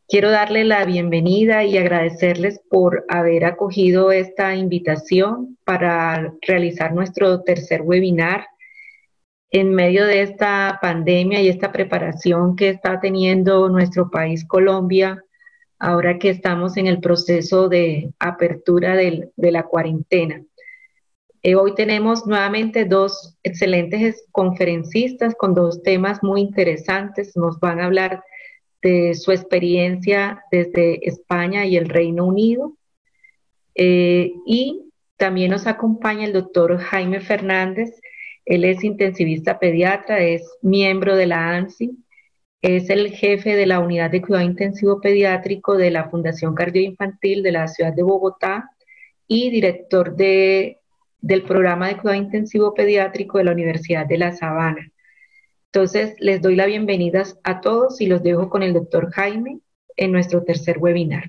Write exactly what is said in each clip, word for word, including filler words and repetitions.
Quiero darle la bienvenida y agradecerles por haber acogido esta invitación para realizar nuestro tercer webinar en medio de esta pandemia y esta preparación que está teniendo nuestro país Colombia, ahora que estamos en el proceso de apertura del, de la cuarentena. Eh, hoy tenemos nuevamente dos excelentes conferencistas con dos temas muy interesantes. Nos van a hablar de su experiencia desde España y el Reino Unido. Eh, y también nos acompaña el doctor Jaime Fernández. Él es intensivista pediatra, es miembro de la ANSI, es el jefe de la Unidad de Cuidado Intensivo Pediátrico de la Fundación Cardioinfantil de la ciudad de Bogotá y director de, del programa de Cuidado Intensivo Pediátrico de la Universidad de La Sabana. Entonces, les doy la bienvenida a todos y los dejo con el doctor Jaime en nuestro tercer webinar.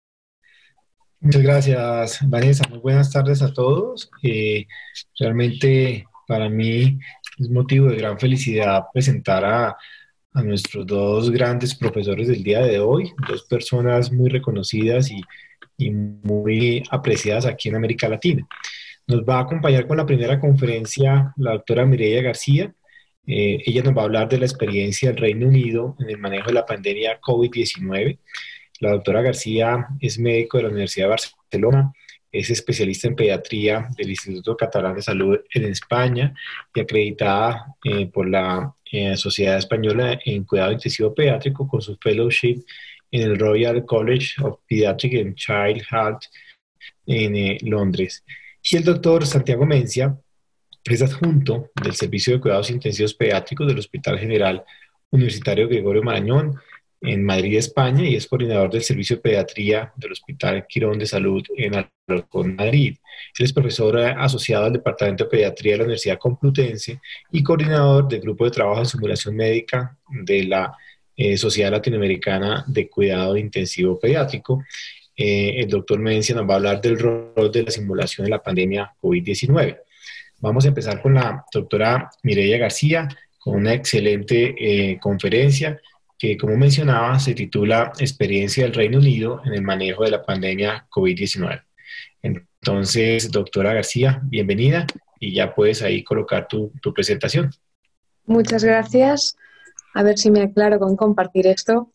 Muchas gracias, Vanessa. Muy buenas tardes a todos. Eh, realmente para mí es motivo de gran felicidad presentar a, a nuestros dos grandes profesores del día de hoy, dos personas muy reconocidas y, y muy apreciadas aquí en América Latina. Nos va a acompañar con la primera conferencia la doctora Mireia García. Eh, ella nos va a hablar de la experiencia del Reino Unido en el manejo de la pandemia COVID diecinueve. La doctora García es médico de la Universidad de Barcelona, es especialista en pediatría del Instituto Catalán de Salud en España y acreditada eh, por la eh, Sociedad Española en Cuidado Intensivo Pediátrico con su fellowship en el Royal College of Pediatric and Child Health en eh, Londres. Y el doctor Santiago Mencia es adjunto del Servicio de Cuidados Intensivos Pediátricos del Hospital General Universitario Gregorio Marañón en Madrid, España, y es coordinador del Servicio de Pediatría del Hospital Quirón de Salud en Alarcón, Madrid. Él es profesor asociado al Departamento de Pediatría de la Universidad Complutense y coordinador del Grupo de Trabajo en Simulación Médica de la eh, Sociedad Latinoamericana de Cuidado Intensivo Pediátrico. Eh, el doctor Mencia nos va a hablar del rol de la simulación de la pandemia COVID diecinueve. Vamos a empezar con la doctora Mireia García, con una excelente eh, conferencia que, como mencionaba, se titula Experiencia del Reino Unido en el manejo de la pandemia COVID diecinueve. Entonces, doctora García, bienvenida y ya puedes ahí colocar tu, tu presentación. Muchas gracias. A ver si me aclaro con compartir esto.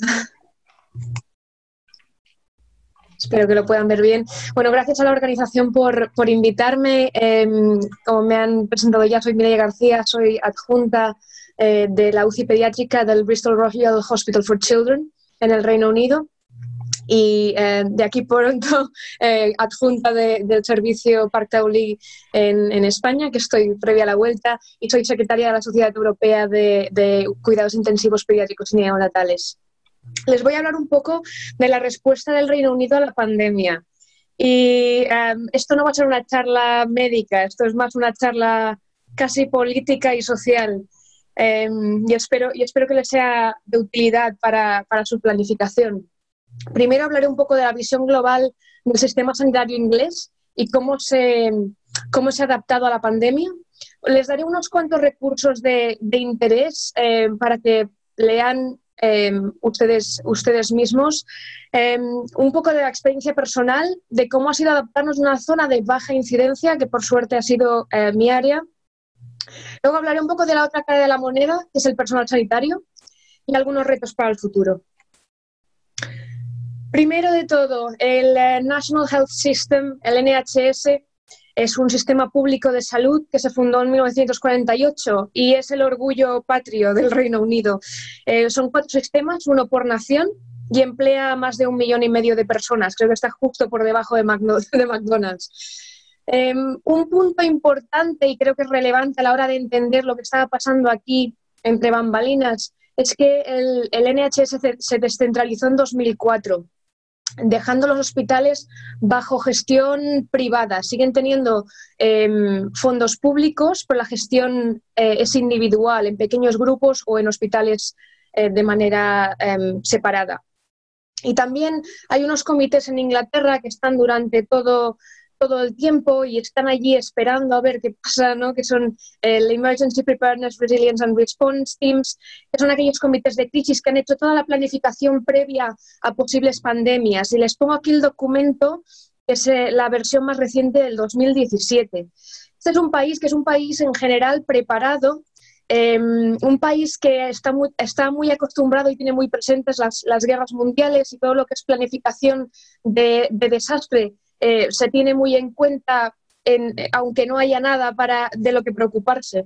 Espero que lo puedan ver bien. Bueno, gracias a la organización por, por invitarme. Eh, como me han presentado ya, soy Mireia García, soy adjunta eh, de la U C I pediátrica del Bristol Royal Hospital for Children en el Reino Unido. Y eh, de aquí pronto eh, adjunta de, del servicio Parc Taulí en, en España, que estoy previa a la vuelta, y soy secretaria de la Sociedad Europea de, de Cuidados Intensivos Pediátricos y Neonatales. Les voy a hablar un poco de la respuesta del Reino Unido a la pandemia. Y um, esto no va a ser una charla médica, esto es más una charla casi política y social. Um, y, espero, y espero que les sea de utilidad para, para su planificación. Primero hablaré un poco de la visión global del sistema sanitario inglés y cómo se, cómo se ha adaptado a la pandemia. Les daré unos cuantos recursos de, de interés eh, para que lean Eh, ustedes, ustedes mismos, eh, un poco de la experiencia personal de cómo ha sido adaptarnos a una zona de baja incidencia, que por suerte ha sido eh, mi área. Luego hablaré un poco de la otra cara de la moneda, que es el personal sanitario, y algunos retos para el futuro. Primero de todo, el eh, National Health System, el N H S, es un sistema público de salud que se fundó en mil novecientos cuarenta y ocho y es el orgullo patrio del Reino Unido. Eh, son cuatro sistemas, uno por nación, y emplea a más de un millón y medio de personas. Creo que está justo por debajo de, de McDonald's. Eh, un punto importante y creo que es relevante a la hora de entender lo que estaba pasando aquí entre bambalinas es que el, el N H S se, se descentralizó en dos mil cuatro. Dejando los hospitales bajo gestión privada. Siguen teniendo eh, fondos públicos, pero la gestión eh, es individual, en pequeños grupos o en hospitales eh, de manera eh, separada. Y también hay unos comités en Inglaterra que están durante todo, todo el tiempo y están allí esperando a ver qué pasa, ¿no? Que son el Emergency Preparedness, Resilience and Response Teams, que son aquellos comités de crisis que han hecho toda la planificación previa a posibles pandemias. Y les pongo aquí el documento, que es eh, la versión más reciente del dos mil diecisiete. Este es un país que es un país en general preparado, eh, un país que está muy, está muy acostumbrado y tiene muy presentes las, las guerras mundiales y todo lo que es planificación de, de desastre. Eh, se tiene muy en cuenta, en, aunque no haya nada para, de lo que preocuparse.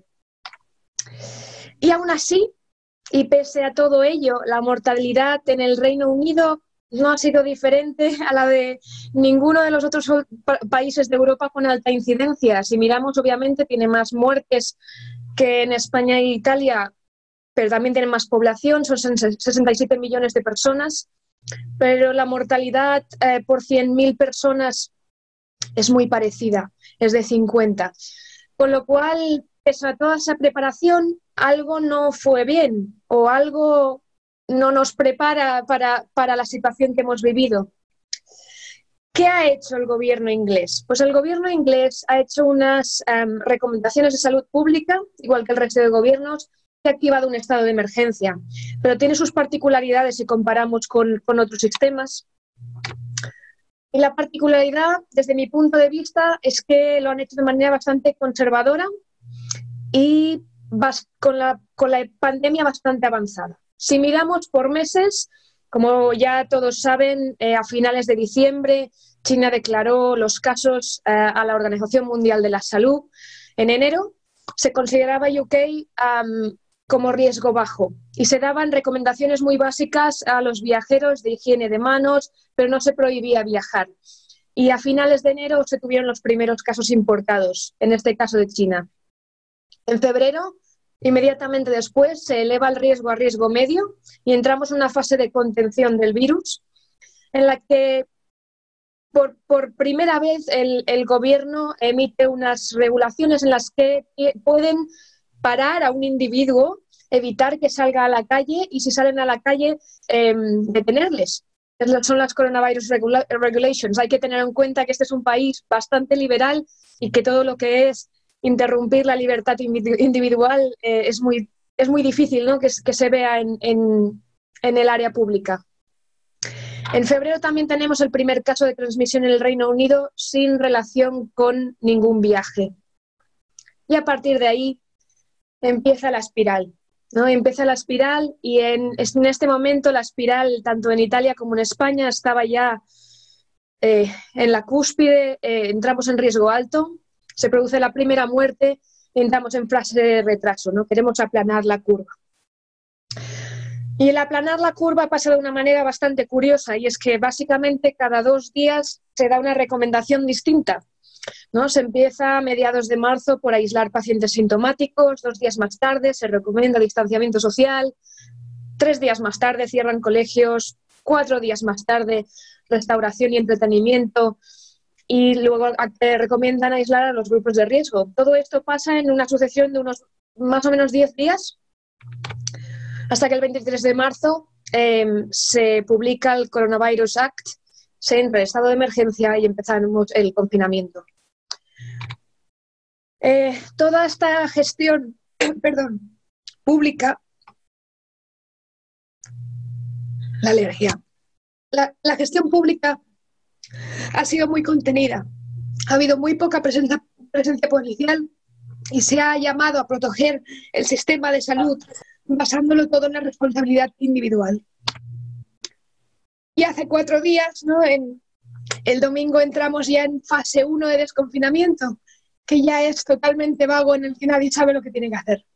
Y aún así, y pese a todo ello, la mortalidad en el Reino Unido no ha sido diferente a la de ninguno de los otros pa países de Europa con alta incidencia. Si miramos, obviamente, tiene más muertes que en España e Italia, pero también tiene más población, son sesenta y siete millones de personas. Pero la mortalidad eh, por cien mil personas es muy parecida, es de cincuenta. Con lo cual, pese a toda esa preparación, algo no fue bien o algo no nos prepara para, para la situación que hemos vivido. ¿Qué ha hecho el gobierno inglés? Pues el gobierno inglés ha hecho unas um, recomendaciones de salud pública, igual que el resto de gobiernos, que ha activado un estado de emergencia, pero tiene sus particularidades si comparamos con, con otros sistemas. Y la particularidad, desde mi punto de vista, es que lo han hecho de manera bastante conservadora y con la, con la pandemia bastante avanzada. Si miramos por meses, como ya todos saben, eh, a finales de diciembre China declaró los casos eh, a la Organización Mundial de la Salud. En enero se consideraba U K um, como riesgo bajo y se daban recomendaciones muy básicas a los viajeros de higiene de manos, pero no se prohibía viajar. Y a finales de enero se tuvieron los primeros casos importados, en este caso de China. En febrero, inmediatamente después, se eleva el riesgo a riesgo medio y entramos en una fase de contención del virus en la que por, por primera vez el, el gobierno emite unas regulaciones en las que pueden parar a un individuo, evitar que salga a la calle y si salen a la calle, eh, detenerles. Son las Coronavirus Regula- Regulations. Hay que tener en cuenta que este es un país bastante liberal y que todo lo que es interrumpir la libertad individual eh, es, muy, es muy difícil, ¿no? que, que se vea en, en, en el área pública. En febrero también tenemos el primer caso de transmisión en el Reino Unido sin relación con ningún viaje. Y a partir de ahí empieza la espiral, ¿no? Empieza la espiral y en, en este momento la espiral, tanto en Italia como en España, estaba ya eh, en la cúspide, eh, entramos en riesgo alto, se produce la primera muerte y entramos en fase de retraso, ¿no? Queremos aplanar la curva. Y el aplanar la curva pasa de una manera bastante curiosa y es que básicamente cada dos días se da una recomendación distinta, ¿no? Se empieza a mediados de marzo por aislar pacientes sintomáticos, dos días más tarde se recomienda distanciamiento social, tres días más tarde cierran colegios, cuatro días más tarde restauración y entretenimiento y luego eh, recomiendan aislar a los grupos de riesgo. Todo esto pasa en una sucesión de unos más o menos diez días hasta que el veintitrés de marzo eh, se publica el Coronavirus Act, se entra en estado de emergencia y empezamos el confinamiento. Eh, toda esta gestión perdón, pública, la alergia, la, la gestión pública ha sido muy contenida. Ha habido muy poca presencia, presencia policial y se ha llamado a proteger el sistema de salud basándolo todo en la responsabilidad individual. Y hace cuatro días, ¿no? En, el domingo entramos ya en fase uno de desconfinamiento, que ya es totalmente vago, en el que nadie sabe lo que tiene que hacer.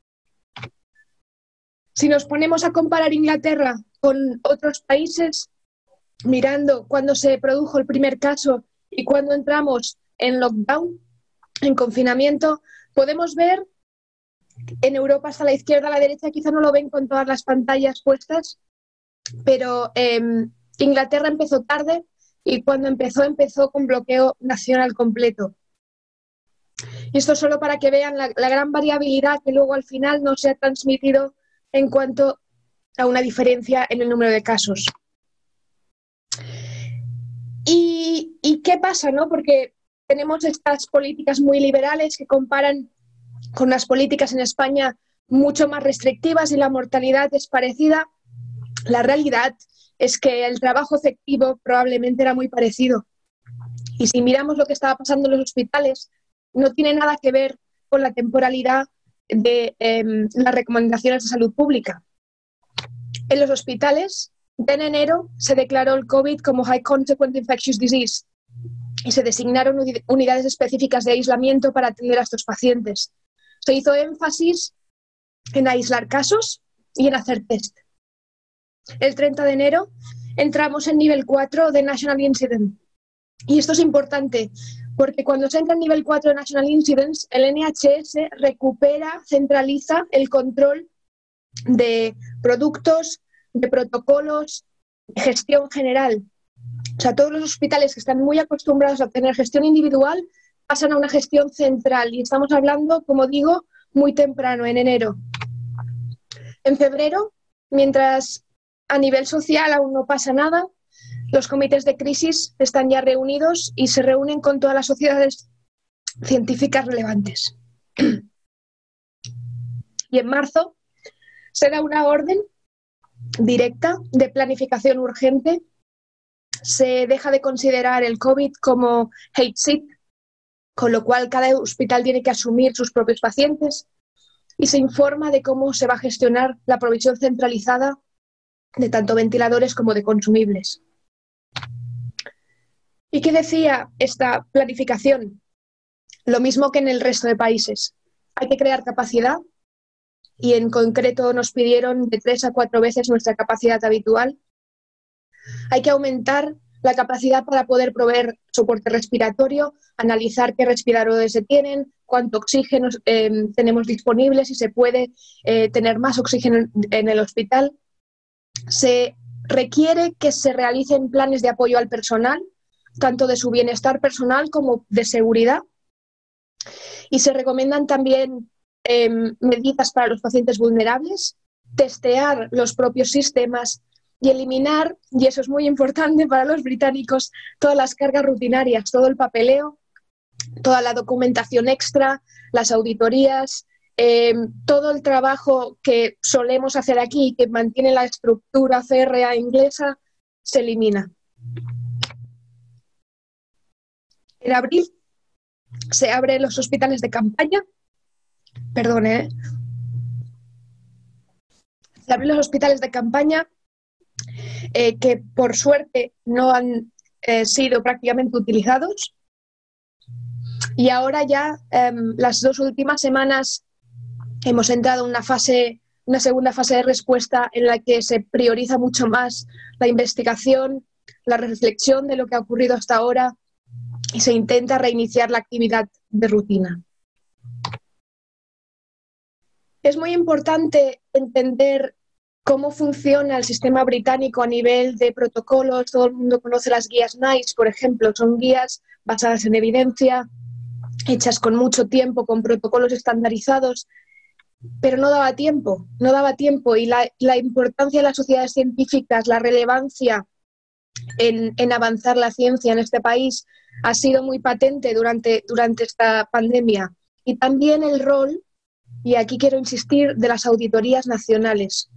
Si nos ponemos a comparar Inglaterra con otros países, mirando cuándo se produjo el primer caso y cuándo entramos en lockdown, en confinamiento, podemos ver en Europa hasta la izquierda, a la derecha, quizá no lo ven con todas las pantallas puestas, pero eh, Inglaterra empezó tarde y cuando empezó, empezó con bloqueo nacional completo. Y esto solo para que vean la, la gran variabilidad que luego al final no se ha transmitido en cuanto a una diferencia en el número de casos. ¿Y, y qué pasa, no? Porque tenemos estas políticas muy liberales que comparan con las políticas en España mucho más restrictivas y la mortalidad es parecida. La realidad es que el trabajo efectivo probablemente era muy parecido. Y si miramos lo que estaba pasando en los hospitales, no tiene nada que ver con la temporalidad de eh, las recomendaciones de salud pública. En los hospitales, en enero se declaró el COVID como High Consequent Infectious Disease y se designaron unidades específicas de aislamiento para atender a estos pacientes. Se hizo énfasis en aislar casos y en hacer test. El treinta de enero entramos en nivel cuatro de National Incidence. Y esto es importante porque cuando se entra en nivel cuatro de National Incidence, el N H S recupera, centraliza el control de productos, de protocolos, de gestión general. O sea, todos los hospitales que están muy acostumbrados a tener gestión individual pasan a una gestión central y estamos hablando, como digo, muy temprano, en enero. En febrero, mientras a nivel social aún no pasa nada, los comités de crisis están ya reunidos y se reúnen con todas las sociedades científicas relevantes. Y en marzo se da una orden directa de planificación urgente. Se deja de considerar el COVID como hate sick, con lo cual cada hospital tiene que asumir sus propios pacientes y se informa de cómo se va a gestionar la provisión centralizada de tanto ventiladores como de consumibles. ¿Y qué decía esta planificación? Lo mismo que en el resto de países. Hay que crear capacidad y en concreto nos pidieron de tres a cuatro veces nuestra capacidad habitual. Hay que aumentar la capacidad para poder proveer soporte respiratorio, analizar qué respiradores se tienen, cuánto oxígeno eh, tenemos disponible, si se puede eh, tener más oxígeno en, en el hospital. Se requiere que se realicen planes de apoyo al personal, tanto de su bienestar personal como de seguridad. Y se recomiendan también eh, medidas para los pacientes vulnerables, testear los propios sistemas y eliminar, y eso es muy importante para los británicos, todas las cargas rutinarias, todo el papeleo, toda la documentación extra, las auditorías, eh, todo el trabajo que solemos hacer aquí, que mantiene la estructura férrea inglesa, se elimina. En abril se abren los hospitales de campaña, perdón, ¿eh? se abren los hospitales de campaña eh, que por suerte no han eh, sido prácticamente utilizados. Y ahora ya, eh, las dos últimas semanas, hemos entrado en una fase, una segunda fase de respuesta en la que se prioriza mucho más la investigación, la reflexión de lo que ha ocurrido hasta ahora y se intenta reiniciar la actividad de rutina. Es muy importante entender cómo funciona el sistema británico a nivel de protocolos. Todo el mundo conoce las guías NICE, por ejemplo. Son guías basadas en evidencia, hechas con mucho tiempo, con protocolos estandarizados, pero no daba tiempo, no daba tiempo y la, la importancia de las sociedades científicas, la relevancia en, en avanzar la ciencia en este país ha sido muy patente durante, durante esta pandemia. Y también el rol, y aquí quiero insistir, de las auditorías nacionales.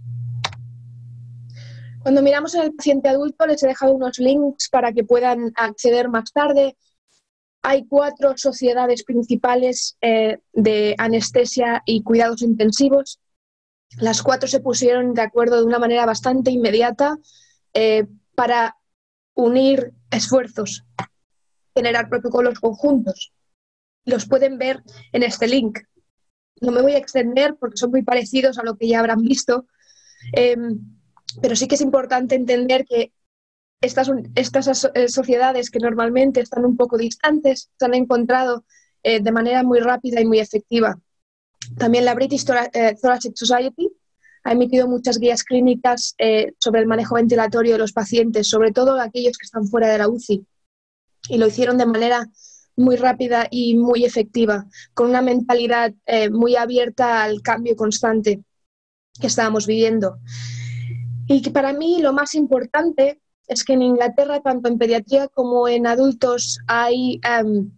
Cuando miramos en el paciente adulto, les he dejado unos links para que puedan acceder más tarde. Hay cuatro sociedades principales eh, de anestesia y cuidados intensivos. Las cuatro se pusieron de acuerdo de una manera bastante inmediata eh, para unir esfuerzos, generar protocolos conjuntos. Los pueden ver en este link. No me voy a extender porque son muy parecidos a lo que ya habrán visto, eh, pero sí que es importante entender que Estas, estas sociedades que normalmente están un poco distantes se han encontrado eh, de manera muy rápida y muy efectiva. También la British Thoracic Society ha emitido muchas guías clínicas eh, sobre el manejo ventilatorio de los pacientes, sobre todo aquellos que están fuera de la U C I, y lo hicieron de manera muy rápida y muy efectiva, con una mentalidad eh, muy abierta al cambio constante que estábamos viviendo. Y que para mí lo más importante es que en Inglaterra, tanto en pediatría como en adultos, hay um,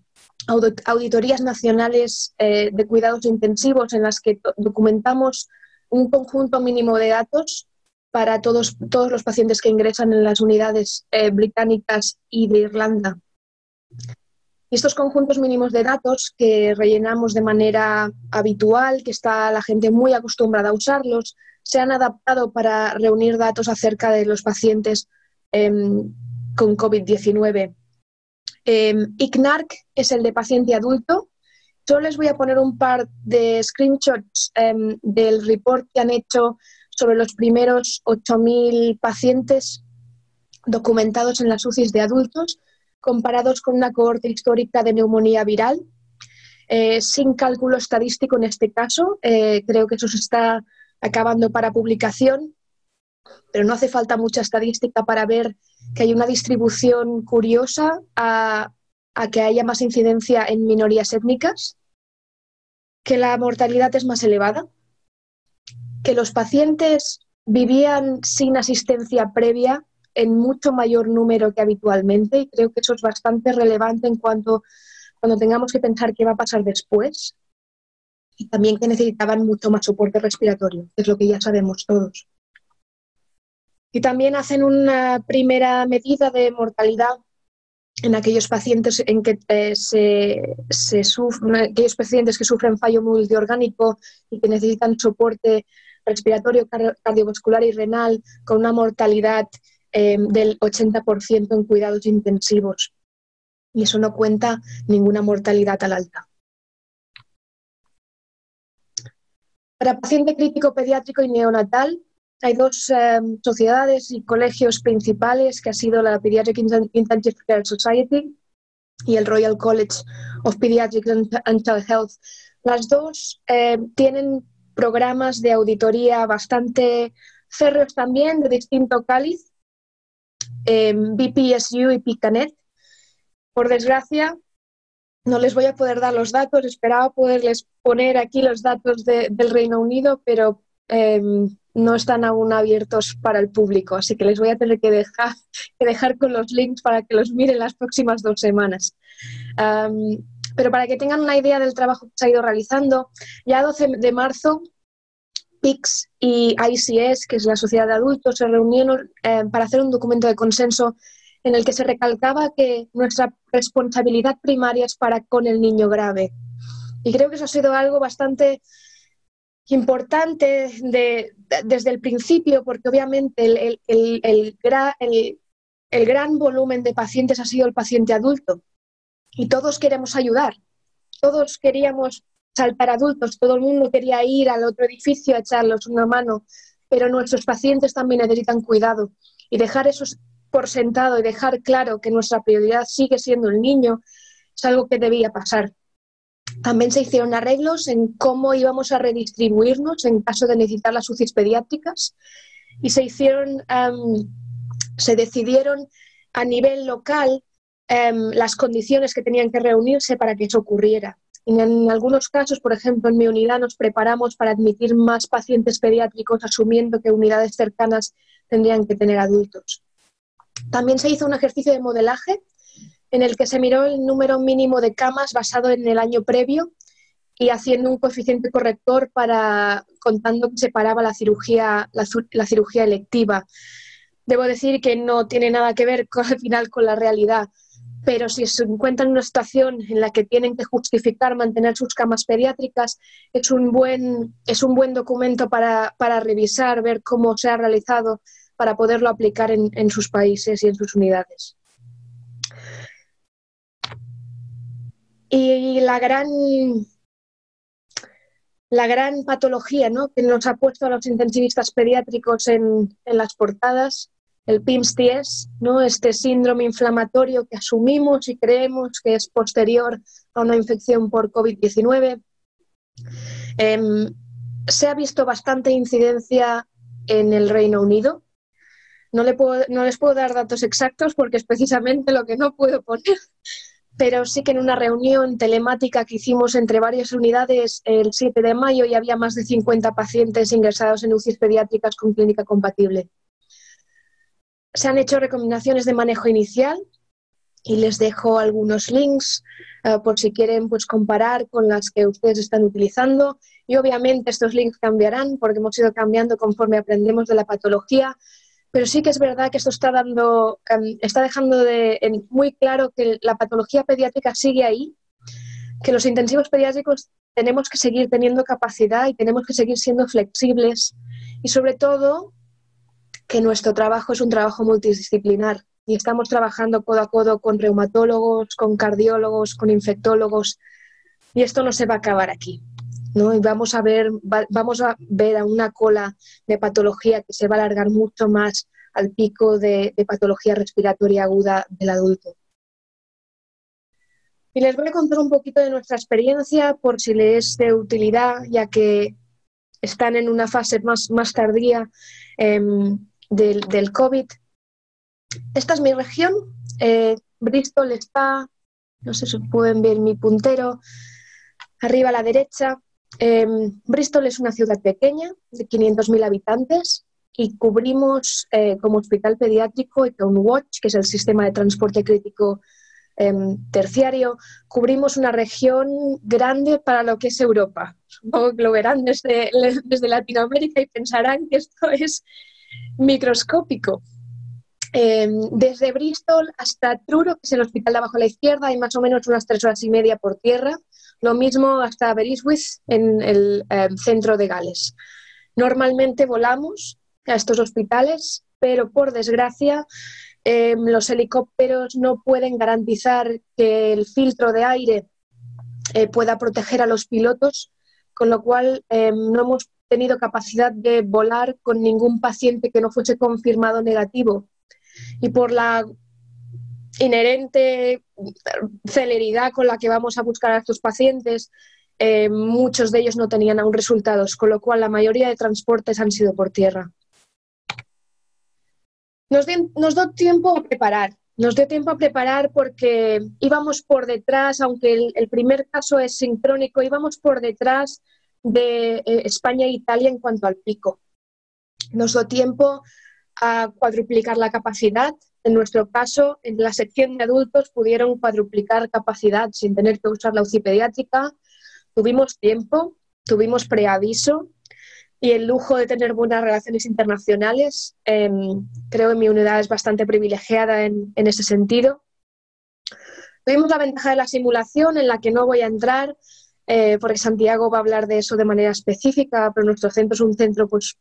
auditorías nacionales eh, de cuidados intensivos en las que documentamos un conjunto mínimo de datos para todos, todos los pacientes que ingresan en las unidades eh, británicas y de Irlanda. Y estos conjuntos mínimos de datos que rellenamos de manera habitual, que está la gente muy acostumbrada a usarlos, se han adaptado para reunir datos acerca de los pacientes eh, con COVID diecinueve. Eh, I C N A R C es el de paciente adulto. Yo les voy a poner un par de screenshots eh, del report que han hecho sobre los primeros ocho mil pacientes documentados en las U C Is de adultos, comparados con una cohorte histórica de neumonía viral, eh, sin cálculo estadístico en este caso. Eh, creo que eso se está acabando para publicación, pero no hace falta mucha estadística para ver que hay una distribución curiosa a, a que haya más incidencia en minorías étnicas, que la mortalidad es más elevada, que los pacientes vivían sin asistencia previa en mucho mayor número que habitualmente, y creo que eso es bastante relevante en cuanto cuando tengamos que pensar qué va a pasar después, y también que necesitaban mucho más soporte respiratorio, que es lo que ya sabemos todos. Y también hacen una primera medida de mortalidad en aquellos pacientes en que eh, se, se sufren, aquellos pacientes que sufren fallo multiorgánico y que necesitan soporte respiratorio, cardiovascular y renal, con una mortalidad eh, del ochenta por ciento en cuidados intensivos. Y eso no cuenta ninguna mortalidad al alta. Para paciente crítico pediátrico y neonatal, hay dos eh, sociedades y colegios principales, que ha sido la Pediatric Intensive Care Society y el Royal College of Pediatrics and Child Health. Las dos eh, tienen programas de auditoría bastante férreos también, de distinto cáliz, eh, B P S U y P C A N E T. Por desgracia, no les voy a poder dar los datos. Esperaba poderles poner aquí los datos de, del Reino Unido, pero eh, no están aún abiertos para el público, así que les voy a tener que dejar, que dejar con los links para que los miren las próximas dos semanas. Um, pero para que tengan una idea del trabajo que se ha ido realizando, ya doce de marzo, P I C S y I C S, que es la Sociedad de Adultos, se reunieron eh, para hacer un documento de consenso en el que se recalcaba que nuestra responsabilidad primaria es para con el niño grave. Y creo que eso ha sido algo bastante importante de, de, desde el principio, porque obviamente el, el, el, el, gra, el, el gran volumen de pacientes ha sido el paciente adulto. Y todos queremos ayudar, todos queríamos saltar adultos, todo el mundo quería ir al otro edificio a echarles una mano, pero nuestros pacientes también necesitan cuidado. Y dejar eso por sentado y dejar claro que nuestra prioridad sigue siendo el niño es algo que debía pasar. También se hicieron arreglos en cómo íbamos a redistribuirnos en caso de necesitar las U C Is pediátricas, y se hicieron, um, se decidieron a nivel local um, las condiciones que tenían que reunirse para que eso ocurriera. Y en algunos casos, por ejemplo, en mi unidad nos preparamos para admitir más pacientes pediátricos, asumiendo que unidades cercanas tendrían que tener adultos. También se hizo un ejercicio de modelaje en el que se miró el número mínimo de camas basado en el año previo y haciendo un coeficiente corrector para contando que se paraba la cirugía, la, la cirugía electiva. Debo decir que no tiene nada que ver con, al final con la realidad, pero si se encuentran en una situación en la que tienen que justificar mantener sus camas pediátricas, es un buen, es un buen documento para, para revisar, ver cómo se ha realizado, para poderlo aplicar en, en sus países y en sus unidades. Y la gran, la gran patología, ¿no?, que nos ha puesto a los intensivistas pediátricos en, en las portadas, el P I M S T S, ¿no?, este síndrome inflamatorio que asumimos y creemos que es posterior a una infección por COVID diecinueve. Eh, se ha visto bastante incidencia en el Reino Unido. No, le puedo, no les puedo dar datos exactos porque es precisamente lo que no puedo poner, pero sí que en una reunión telemática que hicimos entre varias unidades el siete de mayo ya había más de cincuenta pacientes ingresados en U C Is pediátricas con clínica compatible. Se han hecho recomendaciones de manejo inicial y les dejo algunos links uh, por si quieren pues, comparar con las que ustedes están utilizando. Y obviamente estos links cambiarán porque hemos ido cambiando conforme aprendemos de la patología, pero sí que es verdad que esto está, dando, um, está dejando de, en, muy claro que la patología pediátrica sigue ahí, que los intensivos pediátricos tenemos que seguir teniendo capacidad y tenemos que seguir siendo flexibles y sobre todo que nuestro trabajo es un trabajo multidisciplinar y estamos trabajando codo a codo con reumatólogos, con cardiólogos, con infectólogos y esto no se va a acabar aquí, ¿no? Y vamos a ver, va, vamos a ver a una cola de patología que se va a alargar mucho más al pico de, de patología respiratoria aguda del adulto. Y les voy a contar un poquito de nuestra experiencia por si les es de utilidad, ya que están en una fase más, más tardía eh, del, del COVID. Esta es mi región. Eh, Bristol está, no sé si pueden ver mi puntero, arriba a la derecha. Eh, Bristol es una ciudad pequeña de quinientos mil habitantes y cubrimos eh, como hospital pediátrico y con Watch, que es el sistema de transporte crítico eh, terciario, cubrimos una región grande para lo que es Europa. Supongo que lo verán desde, desde Latinoamérica y pensarán que esto es microscópico. Eh, desde Bristol hasta Truro, que es el hospital de abajo a la izquierda, hay más o menos unas tres horas y media por tierra. Lo mismo hasta Aberystwyth, en el eh, centro de Gales. Normalmente volamos a estos hospitales, pero por desgracia eh, los helicópteros no pueden garantizar que el filtro de aire eh, pueda proteger a los pilotos, con lo cual eh, no hemos tenido capacidad de volar con ningún paciente que no fuese confirmado negativo. Y por la inherente celeridad con la que vamos a buscar a estos pacientes, eh, muchos de ellos no tenían aún resultados, con lo cual la mayoría de transportes han sido por tierra. Nos, de, nos dio tiempo a preparar, nos dio tiempo a preparar porque íbamos por detrás, aunque el, el primer caso es sincrónico, íbamos por detrás de eh, España e Italia en cuanto al pico. Nos dio tiempo a cuadruplicar la capacidad. En nuestro caso, en la sección de adultos pudieron cuadruplicar capacidad sin tener que usar la U C I pediátrica. Tuvimos tiempo, tuvimos preaviso y el lujo de tener buenas relaciones internacionales. Eh, creo que mi unidad es bastante privilegiada en, en ese sentido. Tuvimos la ventaja de la simulación, en la que no voy a entrar, eh, porque Santiago va a hablar de eso de manera específica, pero nuestro centro es un centro pues,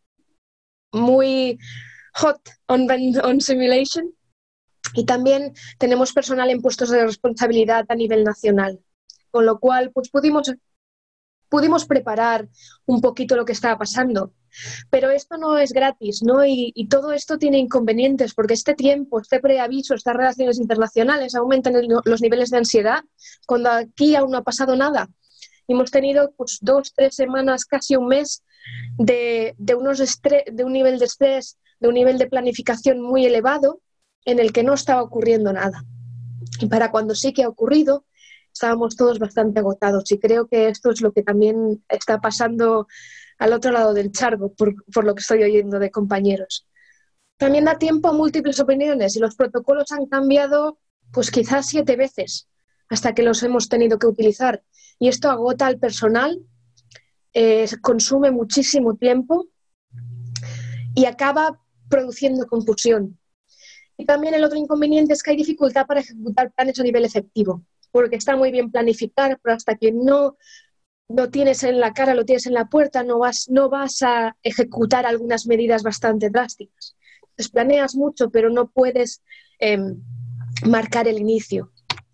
muy hot on, on simulation. Y también tenemos personal en puestos de responsabilidad a nivel nacional, con lo cual pues, pudimos, pudimos preparar un poquito lo que estaba pasando. Pero esto no es gratis, ¿no? Y, y todo esto tiene inconvenientes, porque este tiempo, este preaviso, estas relaciones internacionales aumentan el, los niveles de ansiedad, cuando aquí aún no ha pasado nada. Hemos tenido pues, dos, tres semanas, casi un mes de, de, unos estres, de un nivel de estrés, de un nivel de planificación muy elevado, en el que no estaba ocurriendo nada. Y para cuando sí que ha ocurrido, estábamos todos bastante agotados. Y creo que esto es lo que también está pasando al otro lado del charco, por, por lo que estoy oyendo de compañeros. También da tiempo a múltiples opiniones y los protocolos han cambiado pues quizás siete veces hasta que los hemos tenido que utilizar. Y esto agota al personal, eh, consume muchísimo tiempo y acaba produciendo confusión. Y también el otro inconveniente es que hay dificultad para ejecutar planes a nivel efectivo, porque está muy bien planificar, pero hasta que no lo tienes en la cara, lo tienes en la puerta, no vas, no vas a ejecutar algunas medidas bastante drásticas. Entonces planeas mucho, pero no puedes eh, marcar el inicio.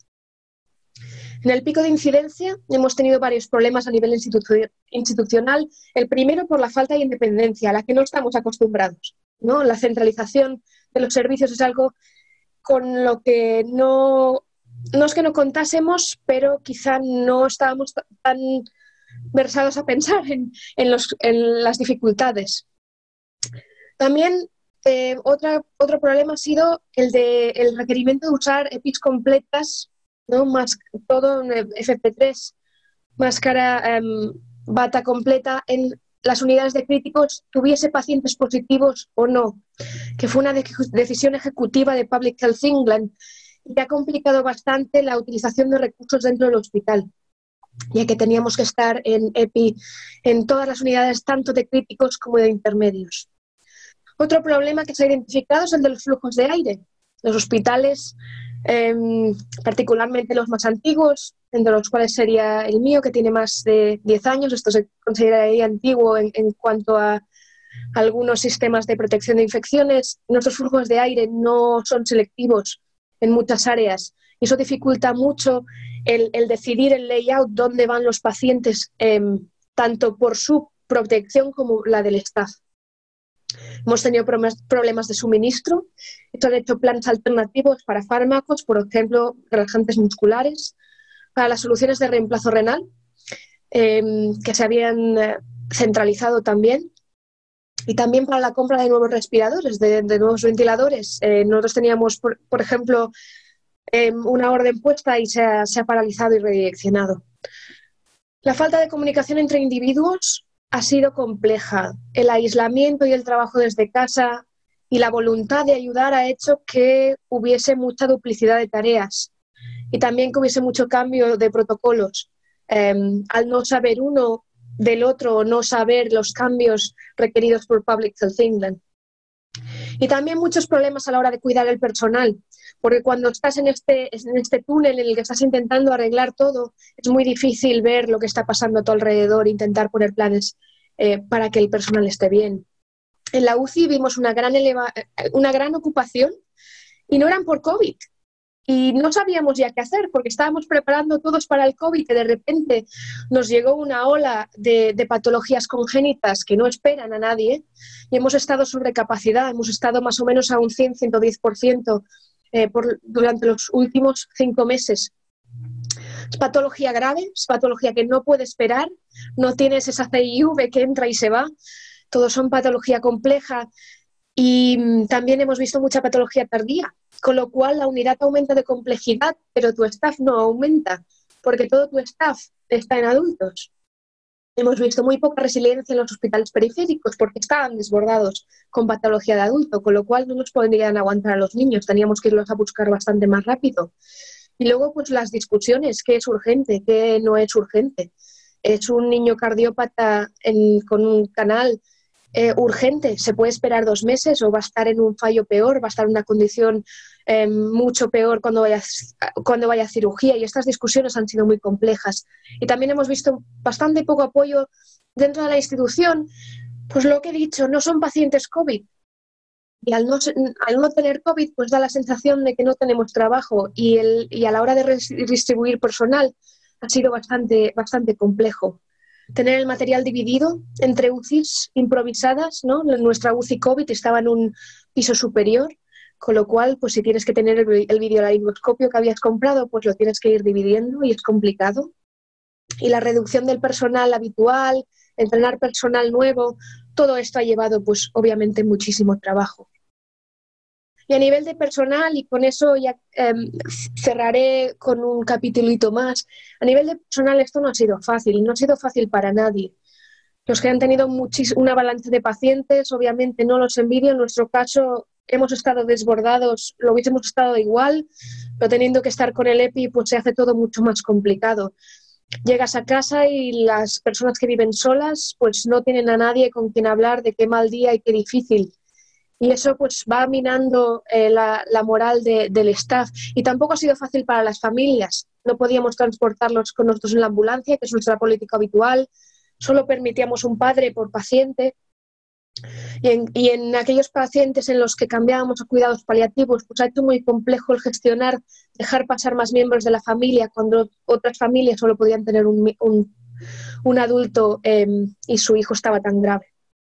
En el pico de incidencia hemos tenido varios problemas a nivel institu- institucional. El primero por la falta de independencia, a la que no estamos acostumbrados, ¿no? La centralización de los servicios es algo con lo que no, no es que no contásemos, pero quizá no estábamos tan versados a pensar en, en, los, en las dificultades. También eh, otra, otro problema ha sido el de el requerimiento de usar E P Is completas, ¿no? Más todo F P tres, máscara, eh, bata completa en las unidades de críticos, tuviese pacientes positivos o no, que fue una de decisión ejecutiva de Public Health England y que ha complicado bastante la utilización de recursos dentro del hospital, ya que teníamos que estar en EPI en todas las unidades, tanto de críticos como de intermedios. Otro problema que se ha identificado es el de los flujos de aire. Los hospitales, eh, particularmente los más antiguos, entre los cuales sería el mío, que tiene más de diez años, esto se consideraría antiguo en, en cuanto a algunos sistemas de protección de infecciones. Nuestros flujos de aire no son selectivos en muchas áreas y eso dificulta mucho el, el decidir el layout, dónde van los pacientes, eh, tanto por su protección como la del staff. Hemos tenido problemas de suministro, esto ha hecho planes alternativos para fármacos, por ejemplo, relajantes musculares, para las soluciones de reemplazo renal, eh, que se habían eh, centralizado también, y también para la compra de nuevos respiradores, de, de nuevos ventiladores. Eh, nosotros teníamos, por, por ejemplo, eh, una orden puesta y se ha, se ha paralizado y redireccionado. La falta de comunicación entre individuos ha sido compleja. El aislamiento y el trabajo desde casa y la voluntad de ayudar ha hecho que hubiese mucha duplicidad de tareas y también que hubiese mucho cambio de protocolos. Eh, al no saber uno del otro o no saber los cambios requeridos por Public Health England. Y también muchos problemas a la hora de cuidar el personal, porque cuando estás en este, en este túnel en el que estás intentando arreglar todo, es muy difícil ver lo que está pasando a tu alrededor e intentar poner planes eh, para que el personal esté bien. En la U C I vimos una gran, eleva, una gran ocupación y no eran por COVID. Y no sabíamos ya qué hacer porque estábamos preparando todos para el COVID y de repente nos llegó una ola de, de patologías congénitas que no esperan a nadie y hemos estado sobre capacidad, hemos estado más o menos a un cien a ciento diez por ciento eh, por, durante los últimos cinco meses. Es patología grave, es patología que no puede esperar, no tienes esa C I V que entra y se va, todos son patología compleja. Y también hemos visto mucha patología tardía, con lo cual la unidad aumenta de complejidad, pero tu staff no aumenta, porque todo tu staff está en adultos. Hemos visto muy poca resiliencia en los hospitales periféricos porque estaban desbordados con patología de adulto, con lo cual no nos podrían aguantar a los niños, teníamos que irlos a buscar bastante más rápido. Y luego pues las discusiones, qué es urgente, qué no es urgente. Es un niño cardiópata en, con un canal Eh, urgente, se puede esperar dos meses o va a estar en un fallo peor, va a estar en una condición eh, mucho peor cuando vaya, cuando vaya a cirugía, y estas discusiones han sido muy complejas. Y también hemos visto bastante poco apoyo dentro de la institución, pues lo que he dicho, no son pacientes COVID y al no, al no tener COVID pues da la sensación de que no tenemos trabajo y, el, y a la hora de redistribuir personal ha sido bastante, bastante complejo. Tener el material dividido entre U C Is improvisadas, ¿no? Nuestra U C I COVID estaba en un piso superior, con lo cual, pues si tienes que tener el, el videolaringoscopio que habías comprado, pues lo tienes que ir dividiendo y es complicado. Y la reducción del personal habitual, entrenar personal nuevo, todo esto ha llevado, pues obviamente, muchísimo trabajo. Y a nivel de personal, y con eso ya eh, cerraré con un capitulito más, a nivel de personal esto no ha sido fácil, no ha sido fácil para nadie. Los que han tenido una avalancha de pacientes, obviamente no los envidio, en nuestro caso hemos estado desbordados, lo hubiésemos estado igual, pero teniendo que estar con el EPI pues se hace todo mucho más complicado. Llegas a casa y las personas que viven solas pues no tienen a nadie con quien hablar de qué mal día y qué difícil. Y eso pues va minando eh, la, la moral de, del staff. Y tampoco ha sido fácil para las familias. No podíamos transportarlos con nosotros en la ambulancia, que es nuestra política habitual. Solo permitíamos un padre por paciente. Y en, y en aquellos pacientes en los que cambiábamos a cuidados paliativos, pues ha hecho muy complejo el gestionar, dejar pasar más miembros de la familia, cuando otras familias solo podían tener un, un, un adulto eh, y su hijo estaba tan grave.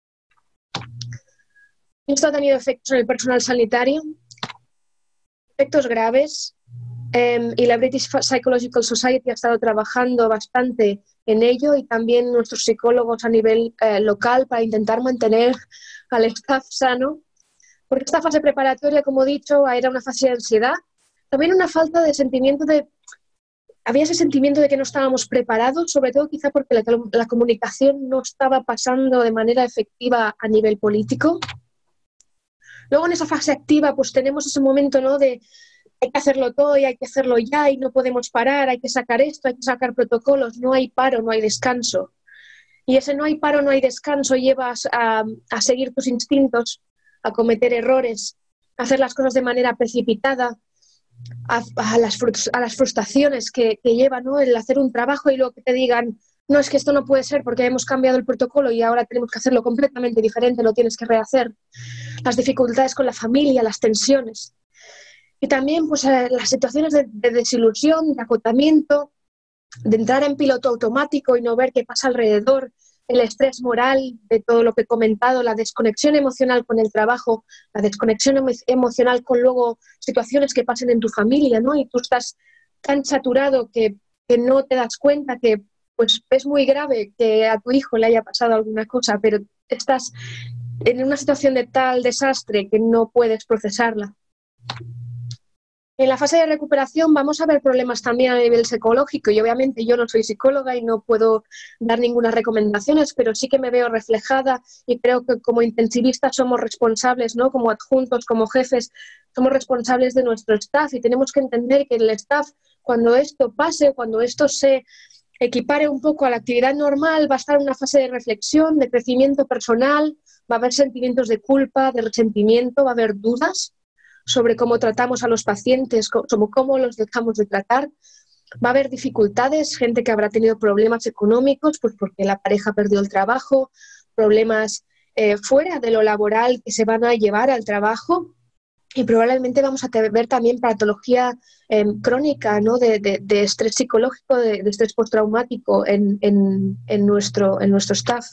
Esto ha tenido efectos en el personal sanitario, efectos graves, eh, y la British Psychological Society ha estado trabajando bastante en ello y también nuestros psicólogos a nivel eh, local para intentar mantener al staff sano, porque esta fase preparatoria, como he dicho, era una fase de ansiedad, también una falta de sentimiento de... Había ese sentimiento de que no estábamos preparados, sobre todo quizá porque la, la comunicación no estaba pasando de manera efectiva a nivel político. Luego en esa fase activa pues tenemos ese momento, ¿no?, de, hay que hacerlo todo y hay que hacerlo ya y no podemos parar, hay que sacar esto, hay que sacar protocolos, no hay paro, no hay descanso. Y ese no hay paro, no hay descanso lleva a, a seguir tus instintos, a cometer errores, a hacer las cosas de manera precipitada, a, a, las, a las frustraciones que, que lleva, ¿no?, el hacer un trabajo y luego que te digan, no, es que esto no puede ser porque hemos cambiado el protocolo y ahora tenemos que hacerlo completamente diferente, lo tienes que rehacer. Las dificultades con la familia, las tensiones. Y también pues, eh, las situaciones de, de desilusión, de agotamiento, de entrar en piloto automático y no ver qué pasa alrededor, el estrés moral de todo lo que he comentado, la desconexión emocional con el trabajo, la desconexión emo emocional con luego situaciones que pasen en tu familia, ¿no? Y tú estás tan saturado que, que no te das cuenta que pues, es muy grave que a tu hijo le haya pasado alguna cosa, pero estás en una situación de tal desastre que no puedes procesarla. En la fase de recuperación vamos a ver problemas también a nivel psicológico y obviamente yo no soy psicóloga y no puedo dar ninguna recomendaciones, pero sí que me veo reflejada y creo que como intensivistas somos responsables, ¿no?, como adjuntos, como jefes, somos responsables de nuestro staff y tenemos que entender que el staff, cuando esto pase, cuando esto se equipare un poco a la actividad normal, va a estar en una fase de reflexión, de crecimiento personal, va a haber sentimientos de culpa, de resentimiento, va a haber dudas sobre cómo tratamos a los pacientes, como cómo los dejamos de tratar. Va a haber dificultades, gente que habrá tenido problemas económicos, pues porque la pareja perdió el trabajo, problemas eh, fuera de lo laboral que se van a llevar al trabajo y probablemente vamos a ver también patología eh, crónica, ¿no?, de, de, de estrés psicológico, de, de estrés postraumático en, en, en, nuestro, en nuestro staff.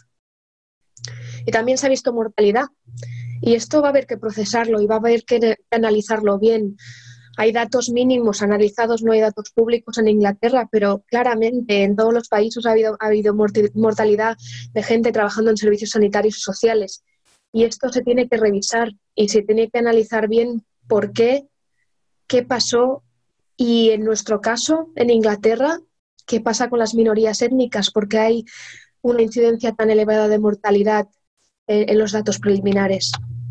Y también se ha visto mortalidad. Y esto va a haber que procesarlo y va a haber que analizarlo bien. Hay datos mínimos analizados, no hay datos públicos en Inglaterra, pero claramente en todos los países ha habido, ha habido mortalidad de gente trabajando en servicios sanitarios y sociales. Y esto se tiene que revisar y se tiene que analizar bien por qué, qué pasó y en nuestro caso, en Inglaterra, qué pasa con las minorías étnicas, porque hay una incidencia tan elevada de mortalidad en, en los datos preliminares.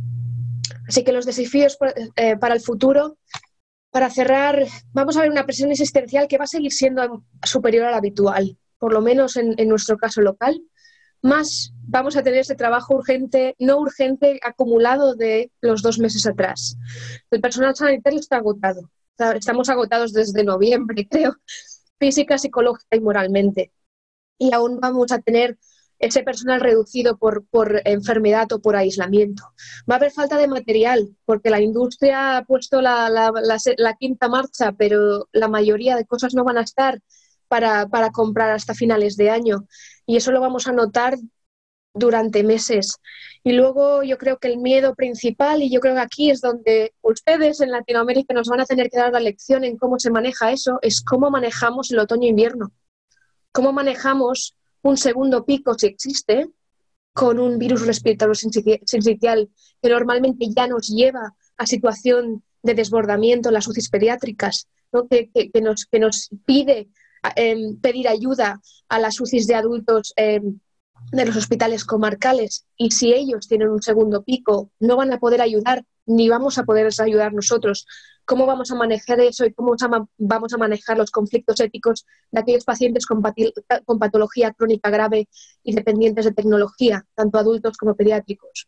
Así que los desafíos eh, para el futuro, para cerrar, vamos a ver una presión existencial que va a seguir siendo superior a la habitual, por lo menos en, en nuestro caso local. Más vamos a tener ese trabajo urgente, no urgente, acumulado de los dos meses atrás. El personal sanitario está agotado. Estamos agotados desde noviembre, creo, física, psicológica y moralmente. Y aún vamos a tener ese personal reducido por, por enfermedad o por aislamiento. Va a haber falta de material, porque la industria ha puesto la, la, la, la quinta marcha, pero la mayoría de cosas no van a estar para, para comprar hasta finales de año. Y eso lo vamos a notar durante meses. Y luego yo creo que el miedo principal, y yo creo que aquí es donde ustedes en Latinoamérica nos van a tener que dar la lección en cómo se maneja eso, es cómo manejamos el otoño-invierno. Cómo manejamos un segundo pico, si existe, con un virus respiratorio sincitial que normalmente ya nos lleva a situación de desbordamiento en las U C Is pediátricas, ¿no?, que, que, que, nos, que nos pide eh, pedir ayuda a las U C Is de adultos eh, de los hospitales comarcales, y si ellos tienen un segundo pico no van a poder ayudar ni vamos a poder ayudar nosotros. ¿Cómo vamos a manejar eso y cómo vamos a manejar los conflictos éticos de aquellos pacientes con, con patología crónica grave y dependientes de tecnología, tanto adultos como pediátricos?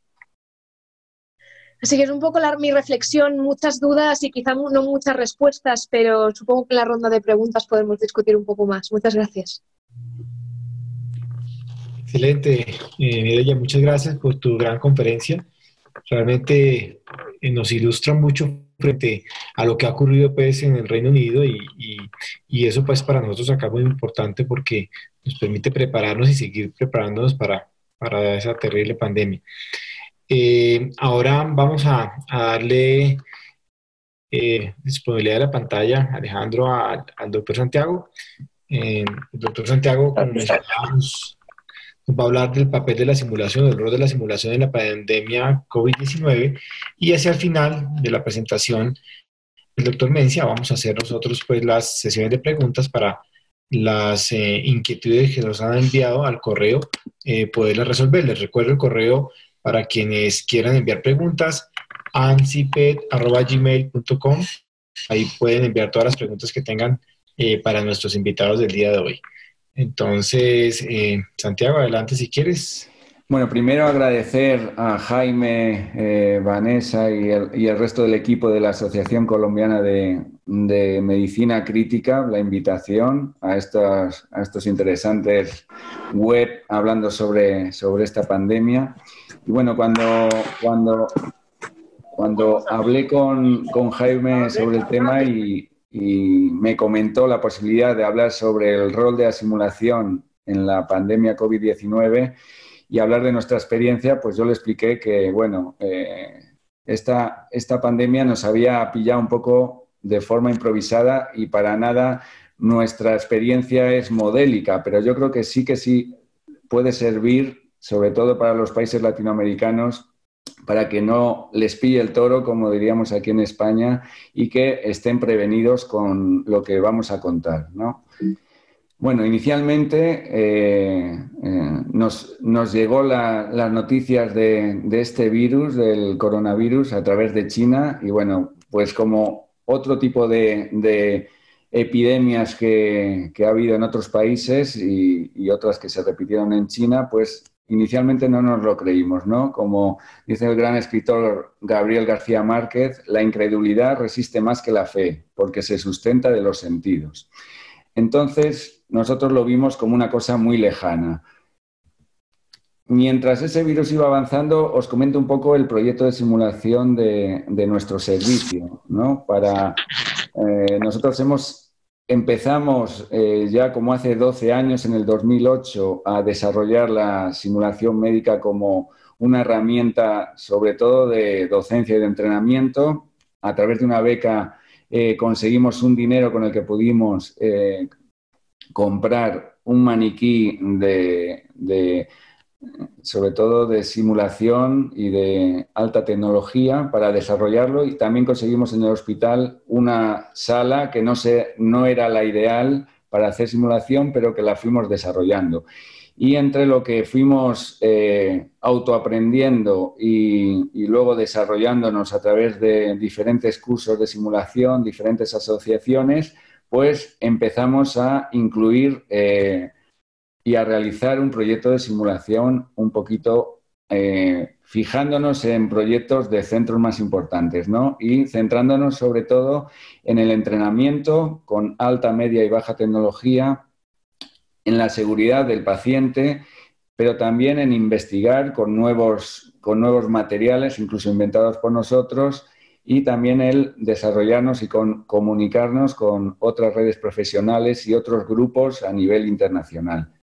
Así que es un poco la, mi reflexión, muchas dudas y quizá no muchas respuestas, pero supongo que en la ronda de preguntas podemos discutir un poco más. Muchas gracias. Excelente, eh, Mireya, muchas gracias por tu gran conferencia. Realmente eh, nos ilustra mucho frente a lo que ha ocurrido pues, en el Reino Unido y, y, y eso pues para nosotros acá es muy importante porque nos permite prepararnos y seguir preparándonos para, para esa terrible pandemia. Eh, ahora vamos a, a darle eh, disponibilidad de la pantalla, Alejandro, a, al doctor Santiago. Eh, el doctor Santiago, como mencionábamos, nos va a hablar del papel de la simulación, del rol de la simulación en la pandemia COVID diecinueve, y hacia el final de la presentación del doctor Mencia vamos a hacer nosotros pues las sesiones de preguntas para las eh, inquietudes que nos han enviado al correo, eh, poderlas resolver. Les recuerdo el correo para quienes quieran enviar preguntas, ansiped arroba gmail punto com, ahí pueden enviar todas las preguntas que tengan eh, para nuestros invitados del día de hoy. Entonces, eh, Santiago, adelante si quieres. Bueno, primero agradecer a Jaime, eh, Vanessa y el, y el resto del equipo de la Asociación Colombiana de, de Medicina Crítica la invitación a estos, a estos interesantes web hablando sobre, sobre esta pandemia. Y bueno, cuando, cuando, cuando hablé con, con Jaime sobre el tema y, y me comentó la posibilidad de hablar sobre el rol de la simulación en la pandemia COVID diecinueve, y hablar de nuestra experiencia, pues yo le expliqué que, bueno, eh, esta, esta pandemia nos había pillado un poco de forma improvisada y para nada nuestra experiencia es modélica, pero yo creo que sí que sí puede servir, sobre todo para los países latinoamericanos, para que no les pille el toro, como diríamos aquí en España, y que estén prevenidos con lo que vamos a contar, ¿no? Bueno, inicialmente eh, eh, nos, nos llegó la, las noticias de, de este virus, del coronavirus, a través de China y bueno, pues como otro tipo de, de epidemias que, que ha habido en otros países y, y otras que se repitieron en China, pues inicialmente no nos lo creímos, ¿no? Como dice el gran escritor Gabriel García Márquez, la incredulidad resiste más que la fe, porque se sustenta de los sentidos. Entonces, nosotros lo vimos como una cosa muy lejana. Mientras ese virus iba avanzando, os comento un poco el proyecto de simulación de, de nuestro servicio, ¿no? Para, eh, nosotros hemos, empezamos eh, ya como hace doce años, en el dos mil ocho, a desarrollar la simulación médica como una herramienta, sobre todo de docencia y de entrenamiento. A través de una beca Eh, conseguimos un dinero con el que pudimos eh, comprar un maniquí de, de, sobre todo de simulación y de alta tecnología para desarrollarlo, y también conseguimos en el hospital una sala que no, se, no era la ideal para hacer simulación, pero que la fuimos desarrollando. Y entre lo que fuimos eh, autoaprendiendo y, y luego desarrollándonos a través de diferentes cursos de simulación, diferentes asociaciones, pues empezamos a incluir eh, y a realizar un proyecto de simulación un poquito eh, fijándonos en proyectos de centros más importantes, ¿no? Y centrándonos sobre todo en el entrenamiento con alta, media y baja tecnología, en la seguridad del paciente, pero también en investigar con nuevos, con nuevos materiales, incluso inventados por nosotros, y también el desarrollarnos y con, comunicarnos con otras redes profesionales y otros grupos a nivel internacional.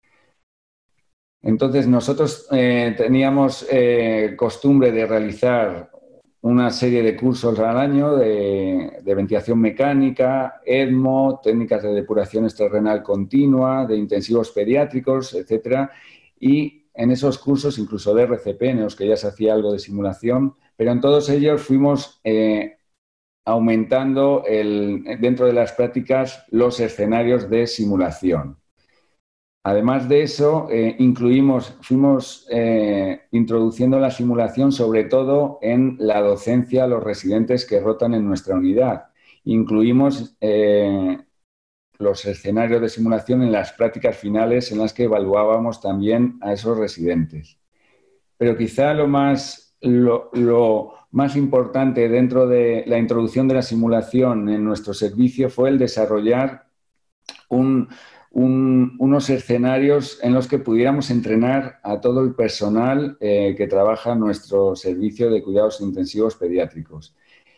Entonces, nosotros eh, teníamos eh, costumbre de realizar una serie de cursos al año de, de ventilación mecánica, ECMO, técnicas de depuración extrarrenal continua, de intensivos pediátricos, etcétera. Y en esos cursos, incluso de R C P, en los que ya se hacía algo de simulación, pero en todos ellos fuimos eh, aumentando el, dentro de las prácticas los escenarios de simulación. Además de eso, eh, incluimos, fuimos eh, introduciendo la simulación sobre todo en la docencia a los residentes que rotan en nuestra unidad. Incluimos eh, los escenarios de simulación en las prácticas finales en las que evaluábamos también a esos residentes. Pero quizá lo más, lo, lo más importante dentro de la introducción de la simulación en nuestro servicio fue el desarrollar un... Un, unos escenarios en los que pudiéramos entrenar a todo el personal eh, que trabaja en nuestro servicio de cuidados intensivos pediátricos.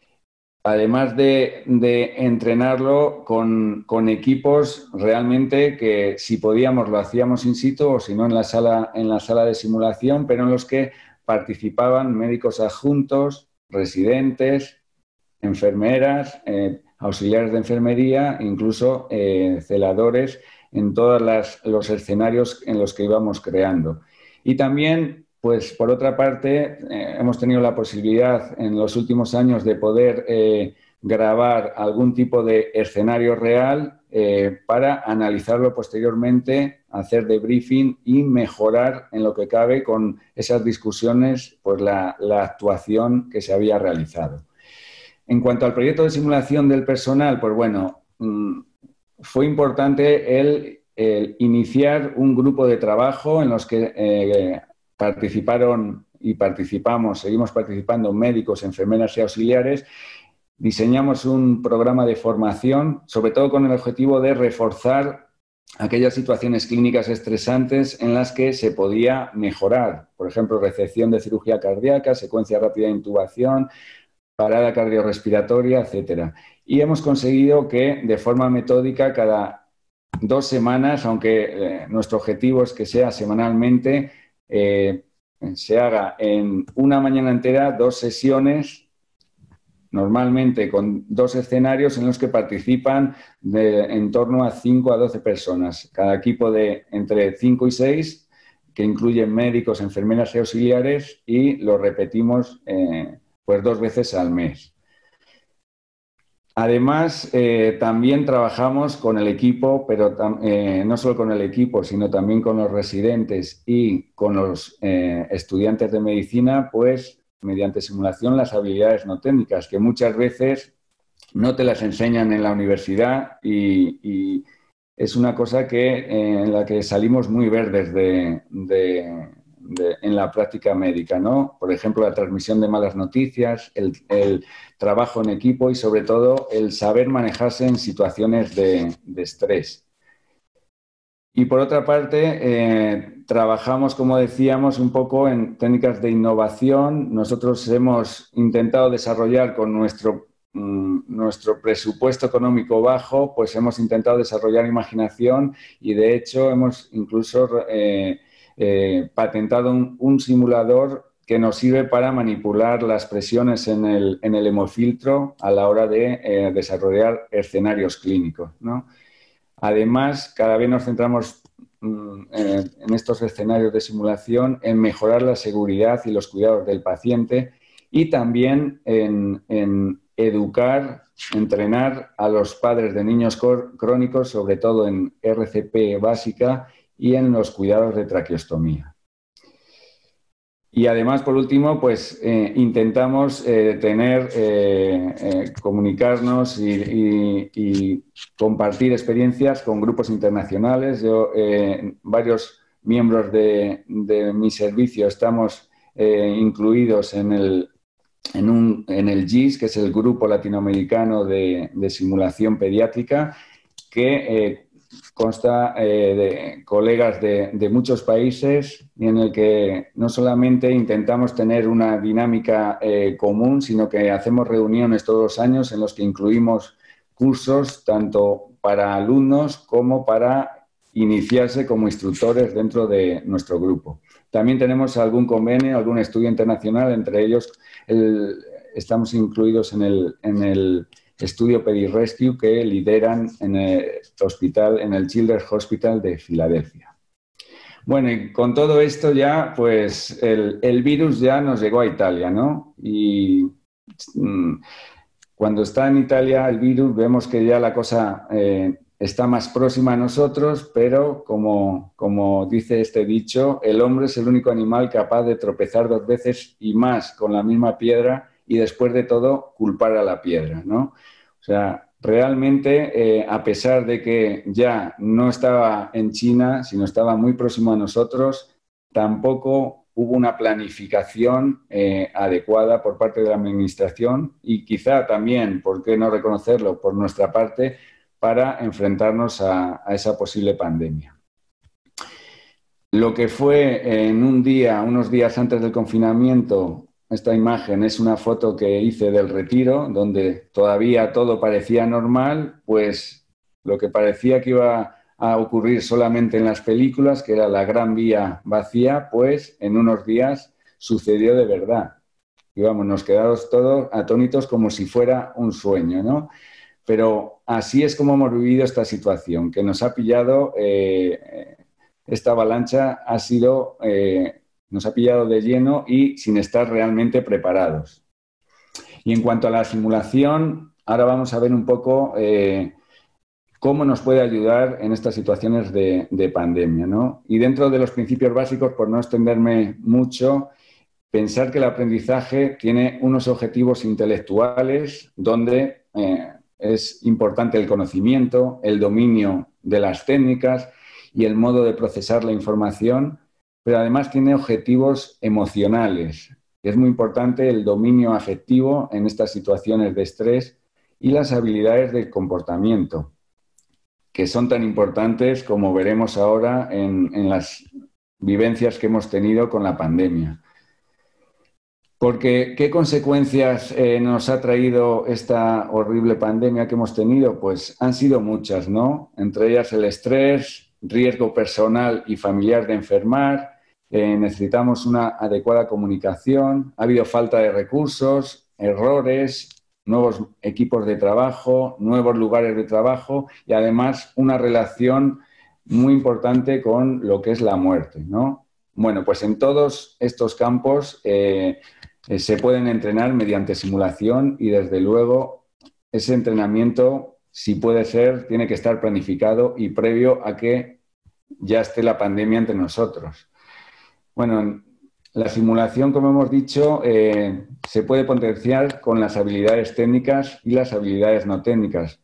Además de, de entrenarlo con, con equipos realmente que si podíamos lo hacíamos in situ o si no en la sala, en la sala de simulación, pero en los que participaban médicos adjuntos, residentes, enfermeras, eh, auxiliares de enfermería, incluso eh, celadores, en todos las, los escenarios en los que íbamos creando. Y también, pues por otra parte, eh, hemos tenido la posibilidad en los últimos años de poder eh, grabar algún tipo de escenario real eh, para analizarlo posteriormente, hacer debriefing y mejorar en lo que cabe con esas discusiones, pues la, la actuación que se había realizado. En cuanto al proyecto de simulación del personal, pues bueno, fue importante el, el iniciar un grupo de trabajo en los que eh, participaron y participamos, seguimos participando médicos, enfermeras y auxiliares. Diseñamos un programa de formación, sobre todo con el objetivo de reforzar aquellas situaciones clínicas estresantes en las que se podía mejorar. Por ejemplo, recepción de cirugía cardíaca, secuencia rápida de intubación, parada cardiorrespiratoria, etcétera. Y hemos conseguido que de forma metódica cada dos semanas, aunque eh, nuestro objetivo es que sea semanalmente, eh, se haga en una mañana entera dos sesiones, normalmente con dos escenarios en los que participan de, en torno a cinco a doce personas. Cada equipo de entre cinco y seis, que incluyen médicos, enfermeras y auxiliares, y lo repetimos eh, pues dos veces al mes. Además, eh, también trabajamos con el equipo, pero eh, no solo con el equipo, sino también con los residentes y con los eh, estudiantes de medicina, pues mediante simulación las habilidades no técnicas, que muchas veces no te las enseñan en la universidad y, y es una cosa que, eh, en la que salimos muy verdes de, de, de, en la práctica médica, ¿no? Por ejemplo, la transmisión de malas noticias, el, el trabajo en equipo y, sobre todo, el saber manejarse en situaciones de, de estrés. Y por otra parte, eh, trabajamos, como decíamos, un poco en técnicas de innovación. Nosotros hemos intentado desarrollar con nuestro, mm, nuestro presupuesto económico bajo, pues hemos intentado desarrollar imaginación y, de hecho, hemos incluso eh, eh, patentado un, un simulador que nos sirve para manipular las presiones en el, en el hemofiltro a la hora de eh, desarrollar escenarios clínicos, ¿no? Además, cada vez nos centramos mm, en, en estos escenarios de simulación en mejorar la seguridad y los cuidados del paciente y también en, en educar, entrenar a los padres de niños crónicos, sobre todo en R C P básica y en los cuidados de traqueostomía. Y además, por último, pues eh, intentamos eh, tener, eh, eh, comunicarnos y, y, y compartir experiencias con grupos internacionales. Yo, eh, varios miembros de, de mi servicio estamos eh, incluidos en el, en, un, en el G I S, que es el Grupo Latinoamericano de, de Simulación Pediátrica, que eh, consta eh, de colegas de, de muchos países y en el que no solamente intentamos tener una dinámica eh, común, sino que hacemos reuniones todos los años en los que incluimos cursos tanto para alumnos como para iniciarse como instructores dentro de nuestro grupo. También tenemos algún convenio, algún estudio internacional, entre ellos el, estamos incluidos en el, en el estudio PediRescue que lideran en el hospital, en el Children's Hospital de Filadelfia. Bueno, y con todo esto ya, pues el, el virus ya nos llegó a Italia, ¿no? Y mmm, cuando está en Italia el virus vemos que ya la cosa eh, está más próxima a nosotros, pero como, como dice este dicho, el hombre es el único animal capaz de tropezar dos veces y más con la misma piedra y después de todo culpar a la piedra, ¿no? O sea, realmente, eh, a pesar de que ya no estaba en China, sino estaba muy próximo a nosotros, tampoco hubo una planificación eh, adecuada por parte de la administración y quizá también, ¿por qué no reconocerlo?, por nuestra parte, para enfrentarnos a, a esa posible pandemia. Lo que fue en un día, unos días antes del confinamiento, esta imagen es una foto que hice del Retiro, donde todavía todo parecía normal, pues lo que parecía que iba a ocurrir solamente en las películas, que era la Gran Vía vacía, pues en unos días sucedió de verdad. Y vamos, nos quedamos todos atónitos como si fuera un sueño, ¿no? Pero así es como hemos vivido esta situación, que nos ha pillado, eh, esta avalancha ha sido... Eh, nos ha pillado de lleno y sin estar realmente preparados. Y en cuanto a la simulación, ahora vamos a ver un poco eh, cómo nos puede ayudar en estas situaciones de, de pandemia, ¿no? Y dentro de los principios básicos, por no extenderme mucho, pensar que el aprendizaje tiene unos objetivos intelectuales donde eh, es importante el conocimiento, el dominio de las técnicas y el modo de procesar la información, pero además tiene objetivos emocionales. Es muy importante el dominio afectivo en estas situaciones de estrés y las habilidades del comportamiento, que son tan importantes como veremos ahora en, en las vivencias que hemos tenido con la pandemia. Porque, ¿qué consecuencias eh, nos ha traído esta horrible pandemia que hemos tenido? Pues han sido muchas, ¿no? Entre ellas el estrés, riesgo personal y familiar de enfermar, eh, necesitamos una adecuada comunicación, ha habido falta de recursos, errores, nuevos equipos de trabajo, nuevos lugares de trabajo y además una relación muy importante con lo que es la muerte, ¿no? Bueno, pues en todos estos campos eh, eh, se pueden entrenar mediante simulación y desde luego ese entrenamiento, si puede ser, tiene que estar planificado y previo a que ya esté la pandemia entre nosotros. Bueno, la simulación, como hemos dicho, eh, se puede potenciar con las habilidades técnicas y las habilidades no técnicas.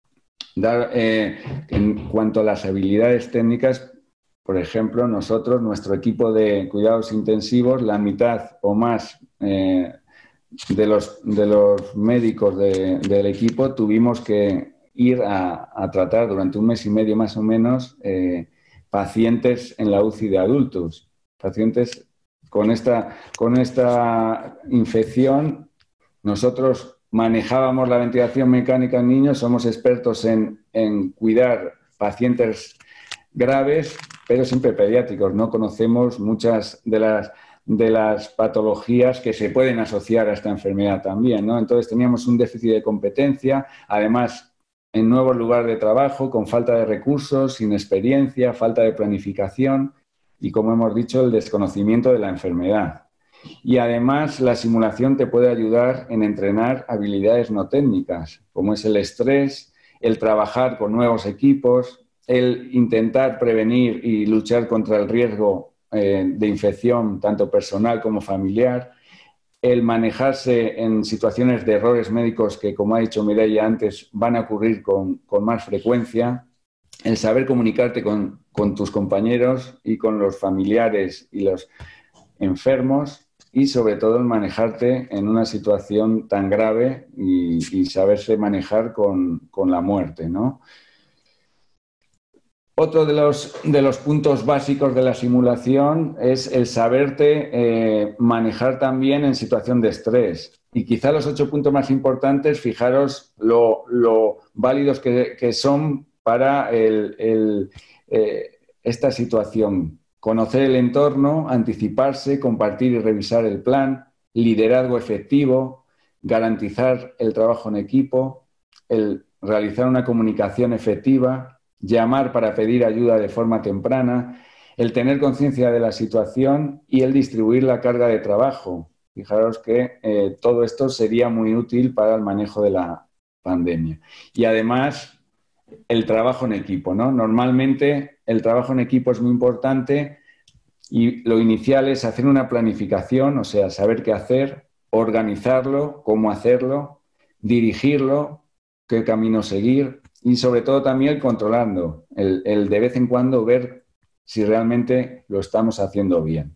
Dar, eh, en cuanto a las habilidades técnicas, por ejemplo, nosotros, nuestro equipo de cuidados intensivos, la mitad o más eh, de, los, de los médicos de, del equipo tuvimos que ir a, a tratar durante un mes y medio más o menos eh, pacientes en la U C I de adultos, pacientes con esta, con esta infección. Nosotros manejábamos la ventilación mecánica en niños, somos expertos en, en cuidar pacientes graves, pero siempre pediátricos. No conocemos muchas de las, de las patologías que se pueden asociar a esta enfermedad también, ¿no? Entonces teníamos un déficit de competencia, además en nuevos lugares de trabajo, con falta de recursos, sin experiencia, falta de planificación y, como hemos dicho, el desconocimiento de la enfermedad. Y además la simulación te puede ayudar en entrenar habilidades no técnicas, como es el estrés, el trabajar con nuevos equipos, el intentar prevenir y luchar contra el riesgo eh, de infección, tanto personal como familiar, el manejarse en situaciones de errores médicos que, como ha dicho Mireia antes, van a ocurrir con, con más frecuencia, el saber comunicarte con, con tus compañeros y con los familiares y los enfermos, y sobre todo el manejarte en una situación tan grave y, y saberse manejar con, con la muerte, ¿no? Otro de los, de los puntos básicos de la simulación es el saberte eh, manejar también en situación de estrés. Y quizá los ocho puntos más importantes, fijaros lo, lo válidos que, que son para el, el, eh, esta situación. Conocer el entorno, anticiparse, compartir y revisar el plan, liderazgo efectivo, garantizar el trabajo en equipo, el realizar una comunicación efectiva, llamar para pedir ayuda de forma temprana, el tener conciencia de la situación y el distribuir la carga de trabajo. Fijaros que eh, todo esto sería muy útil para el manejo de la pandemia. Y además, el trabajo en equipo, ¿no? Normalmente el trabajo en equipo es muy importante y lo inicial es hacer una planificación, o sea, saber qué hacer, organizarlo, cómo hacerlo, dirigirlo, qué camino seguir y sobre todo también controlando, el, el de vez en cuando ver si realmente lo estamos haciendo bien.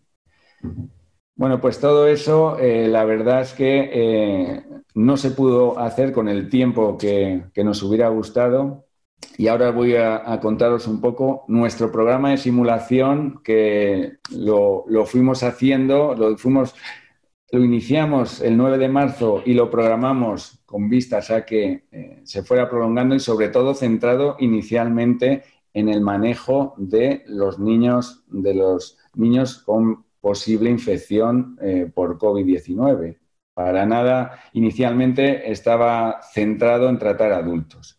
Bueno, pues todo eso, eh, la verdad es que eh, no se pudo hacer con el tiempo que, que nos hubiera gustado. Y ahora voy a, a contaros un poco nuestro programa de simulación, que lo, lo fuimos haciendo, lo, fuimos, lo iniciamos el nueve de marzo y lo programamos con vistas a que eh, se fuera prolongando y sobre todo centrado inicialmente en el manejo de los niños, de los niños con posible infección eh, por COVID diecinueve. Para nada, inicialmente estaba centrado en tratar adultos.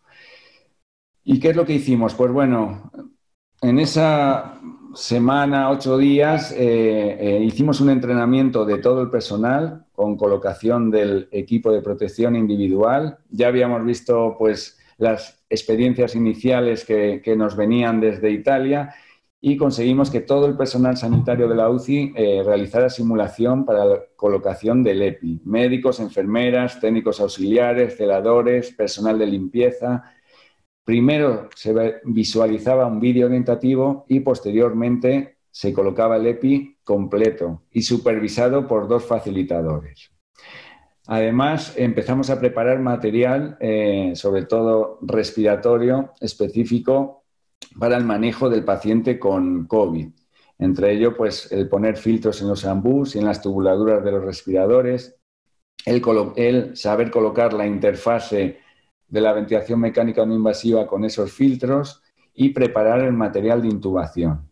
¿Y qué es lo que hicimos? Pues bueno, en esa semana, ocho días, eh, eh, hicimos un entrenamiento de todo el personal con colocación del equipo de protección individual. Ya habíamos visto pues, las experiencias iniciales que, que nos venían desde Italia y conseguimos que todo el personal sanitario de la U C I eh, realizara simulación para la colocación del EPI. Médicos, enfermeras, técnicos auxiliares, celadores, personal de limpieza. Primero se visualizaba un vídeo orientativo y posteriormente se colocaba el EPI completo y supervisado por dos facilitadores. Además, empezamos a preparar material, eh, sobre todo respiratorio, específico para el manejo del paciente con COVID. Entre ello, pues, el poner filtros en los embús y en las tubuladuras de los respiradores, el, el saber colocar la interfase de la ventilación mecánica no invasiva con esos filtros y preparar el material de intubación.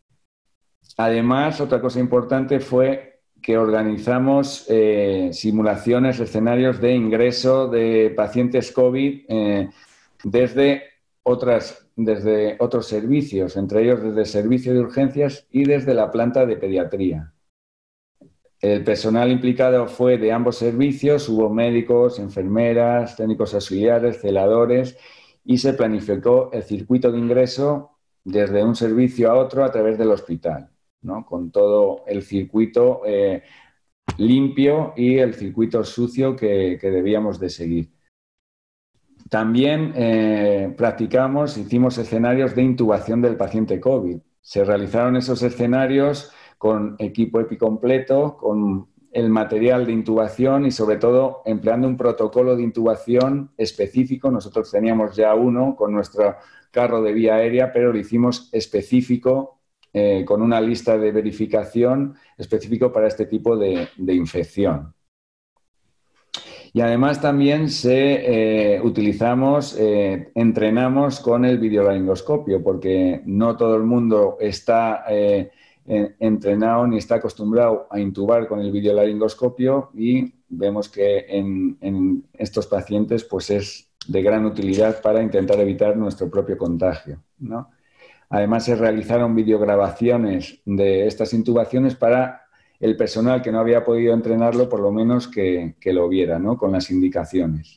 Además, otra cosa importante fue que organizamos eh, simulaciones, escenarios de ingreso de pacientes COVID eh, desde, otras, desde otros servicios, entre ellos desde el servicio de urgencias y desde la planta de pediatría. El personal implicado fue de ambos servicios, hubo médicos, enfermeras, técnicos auxiliares, celadores, y se planificó el circuito de ingreso desde un servicio a otro a través del hospital, ¿no? Con todo el circuito eh, limpio y el circuito sucio que, que debíamos de seguir. También eh, practicamos, hicimos escenarios de intubación del paciente COVID. Se realizaron esos escenarios con equipo EPI completo, con el material de intubación y sobre todo empleando un protocolo de intubación específico. Nosotros teníamos ya uno con nuestro carro de vía aérea, pero lo hicimos específico eh, con una lista de verificación específico para este tipo de, de infección. Y además también se, eh, utilizamos, eh, entrenamos con el videolaringoscopio, porque no todo el mundo está eh, entrenado ni está acostumbrado a intubar con el videolaringoscopio y vemos que en, en estos pacientes pues es de gran utilidad para intentar evitar nuestro propio contagio, ¿no? Además se realizaron videograbaciones de estas intubaciones para el personal que no había podido entrenarlo, por lo menos que, que lo viera, ¿no? Con las indicaciones.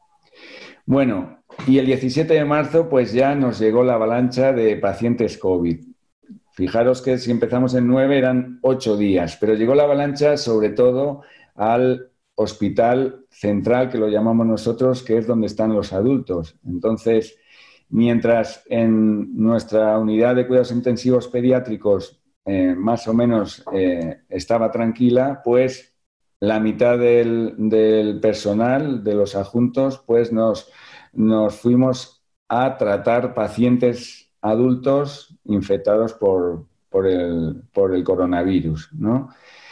Bueno, y el diecisiete de marzo pues ya nos llegó la avalancha de pacientes COVID. Fijaros que si empezamos en nueve eran ocho días, pero llegó la avalancha sobre todo al hospital central, que lo llamamos nosotros, que es donde están los adultos. Entonces, mientras en nuestra unidad de cuidados intensivos pediátricos eh, más o menos eh, estaba tranquila, pues la mitad del, del personal, de los adjuntos, pues nos, nos fuimos a tratar pacientes adultos infectados por, por, el, por el coronavirus, ¿no?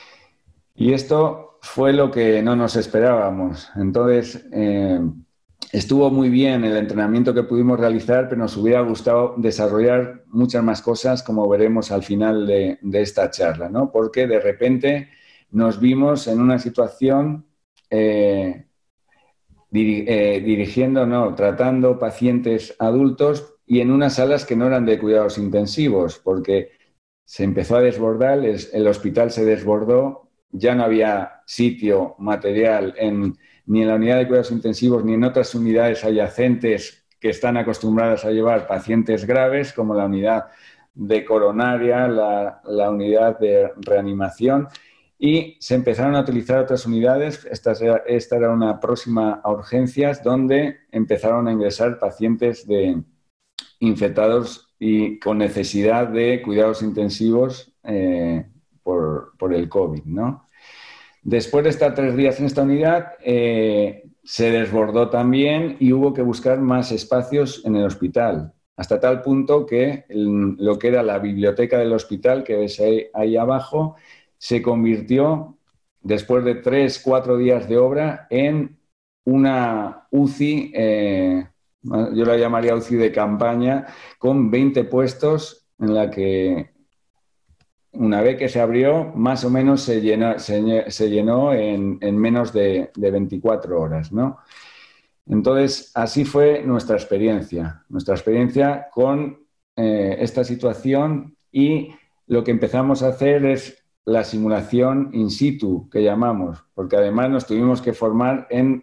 Y esto fue lo que no nos esperábamos. Entonces, eh, estuvo muy bien el entrenamiento que pudimos realizar, pero nos hubiera gustado desarrollar muchas más cosas, como veremos al final de, de esta charla, ¿no? Porque de repente nos vimos en una situación eh, diri eh, dirigiendo, no, tratando pacientes adultos y en unas salas que no eran de cuidados intensivos, porque se empezó a desbordar, el, el hospital se desbordó, ya no había sitio material en, ni en la unidad de cuidados intensivos ni en otras unidades adyacentes que están acostumbradas a llevar pacientes graves, como la unidad de coronaria, la, la unidad de reanimación, y se empezaron a utilizar otras unidades. Esta era, esta era una próxima a urgencias, donde empezaron a ingresar pacientes de infectados y con necesidad de cuidados intensivos eh, por, por el COVID, ¿no? Después de estar tres días en esta unidad, eh, se desbordó también y hubo que buscar más espacios en el hospital, hasta tal punto que el, lo que era la biblioteca del hospital, que ves ahí, ahí abajo, se convirtió, después de tres, cuatro días de obra, en una U C I, eh, yo la llamaría U C I de campaña, con veinte puestos, en la que una vez que se abrió, más o menos se llenó, se, se llenó en, en menos de, de veinticuatro horas, ¿no? Entonces, así fue nuestra experiencia, nuestra experiencia con eh, esta situación, y lo que empezamos a hacer es la simulación in situ, que llamamos, porque además nos tuvimos que formar en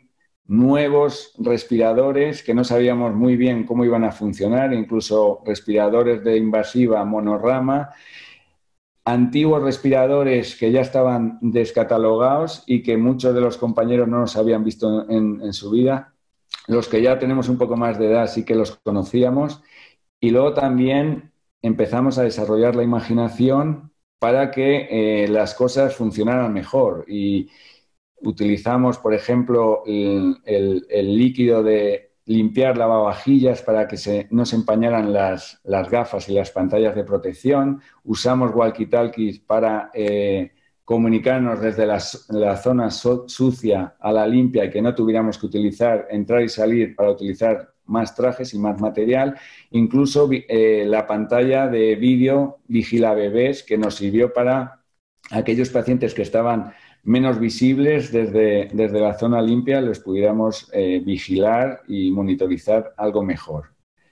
nuevos respiradores que no sabíamos muy bien cómo iban a funcionar, incluso respiradores de invasiva monorrama, antiguos respiradores que ya estaban descatalogados y que muchos de los compañeros no los habían visto en, en su vida. Los que ya tenemos un poco más de edad sí que los conocíamos. Y luego también empezamos a desarrollar la imaginación para que eh, las cosas funcionaran mejor. Y utilizamos, por ejemplo, el, el, el líquido de limpiar lavavajillas para que se, no se empañaran las, las gafas y las pantallas de protección. Usamos walkie-talkies para eh, comunicarnos desde la, la zona so, sucia a la limpia y que no tuviéramos que utilizar, entrar y salir para utilizar más trajes y más material. Incluso eh, la pantalla de vídeo Vigila Bebés, que nos sirvió para aquellos pacientes que estaban menos visibles desde, desde la zona limpia, los pudiéramos eh, vigilar y monitorizar algo mejor.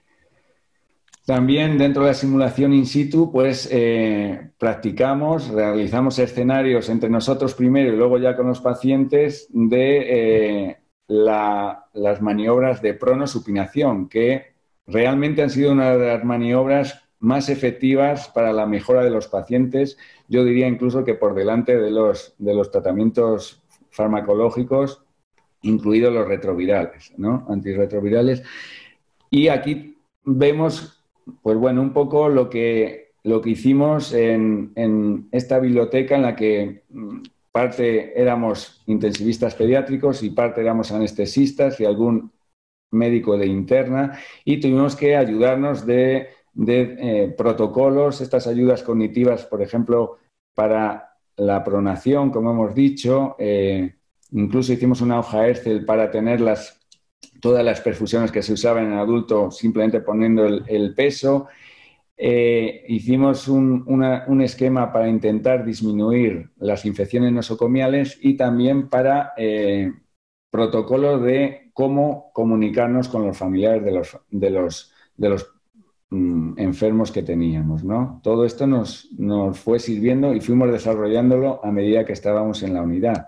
También dentro de la simulación in situ, pues eh, practicamos, realizamos escenarios entre nosotros primero y luego ya con los pacientes de eh, la, las maniobras de pronosupinación, que realmente han sido una de las maniobras más efectivas para la mejora de los pacientes. Yo diría incluso que por delante de los, de los tratamientos farmacológicos, incluidos los retrovirales, ¿no? Antirretrovirales. Y aquí vemos, pues bueno, un poco lo que, lo que hicimos en, en esta biblioteca en la que parte éramos intensivistas pediátricos y parte éramos anestesistas y algún médico de interna, y tuvimos que ayudarnos de de eh, protocolos, estas ayudas cognitivas, por ejemplo, para la pronación, como hemos dicho. Eh, incluso hicimos una hoja Excel para tener las, todas las perfusiones que se usaban en adulto, simplemente poniendo el, el peso. Eh, hicimos un, una, un esquema para intentar disminuir las infecciones nosocomiales y también para eh, protocolos de cómo comunicarnos con los familiares de los, de los, de los enfermos que teníamos, ¿no? Todo esto nos, nos fue sirviendo y fuimos desarrollándolo a medida que estábamos en la unidad.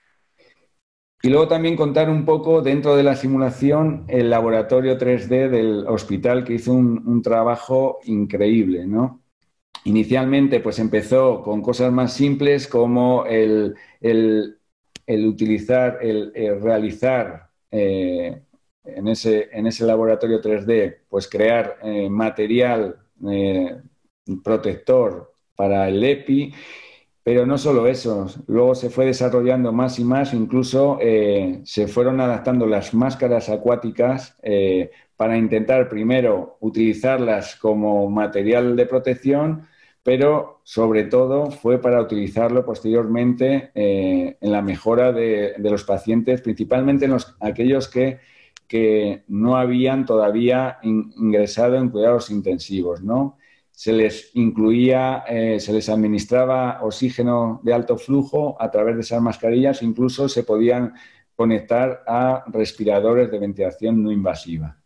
Y luego también contar un poco dentro de la simulación el laboratorio tres D del hospital, que hizo un, un trabajo increíble, ¿no? Inicialmente pues empezó con cosas más simples como el, el, el utilizar, el, el realizar eh, En ese, en ese laboratorio tres D, pues crear eh, material eh, protector para el EPI, pero no solo eso, luego se fue desarrollando más y más, incluso eh, se fueron adaptando las máscaras acuáticas eh, para intentar primero utilizarlas como material de protección, pero sobre todo fue para utilizarlo posteriormente eh, en la mejora de, de los pacientes, principalmente en los, aquellos que que no habían todavía in, ingresado en cuidados intensivos, ¿no? Se les incluía, eh, se les administraba oxígeno de alto flujo a través de esas mascarillas, incluso se podían conectar a respiradores de ventilación no invasiva.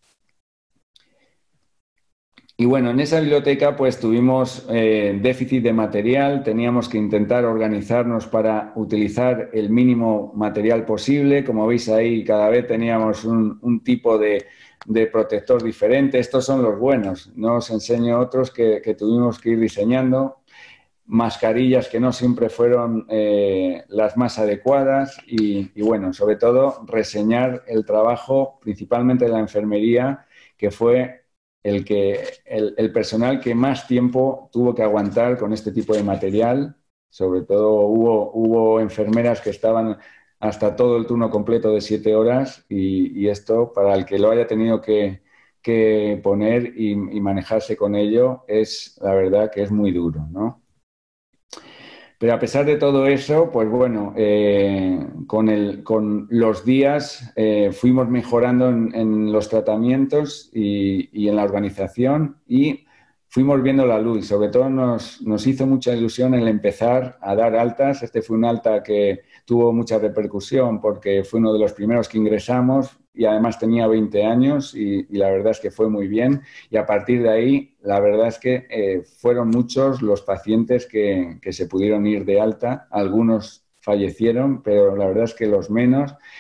Y bueno, en esa biblioteca pues tuvimos eh, déficit de material, teníamos que intentar organizarnos para utilizar el mínimo material posible. Como veis ahí, cada vez teníamos un, un tipo de, de protector diferente. Estos son los buenos, no os enseño otros que, que tuvimos que ir diseñando. Mascarillas que no siempre fueron eh, las más adecuadas y, y bueno, sobre todo reseñar el trabajo principalmente de la enfermería, que fue El, que, el, el personal que más tiempo tuvo que aguantar con este tipo de material. Sobre todo hubo, hubo enfermeras que estaban hasta todo el turno completo de siete horas y, y esto, para el que lo haya tenido que, que poner y, y manejarse con ello, es la verdad que es muy duro, ¿no? Pero a pesar de todo eso, pues bueno, eh, con, el, con los días eh, fuimos mejorando en, en los tratamientos y, y en la organización y fuimos viendo la luz. Sobre todo nos, nos hizo mucha ilusión el empezar a dar altas. Este fue un alta que tuvo mucha repercusión porque fue uno de los primeros que ingresamos y además tenía veinte años y, y la verdad es que fue muy bien. Y a partir de ahí, la verdad es que eh, fueron muchos los pacientes que, que se pudieron ir de alta. Algunos fallecieron, pero la verdad es que los menos.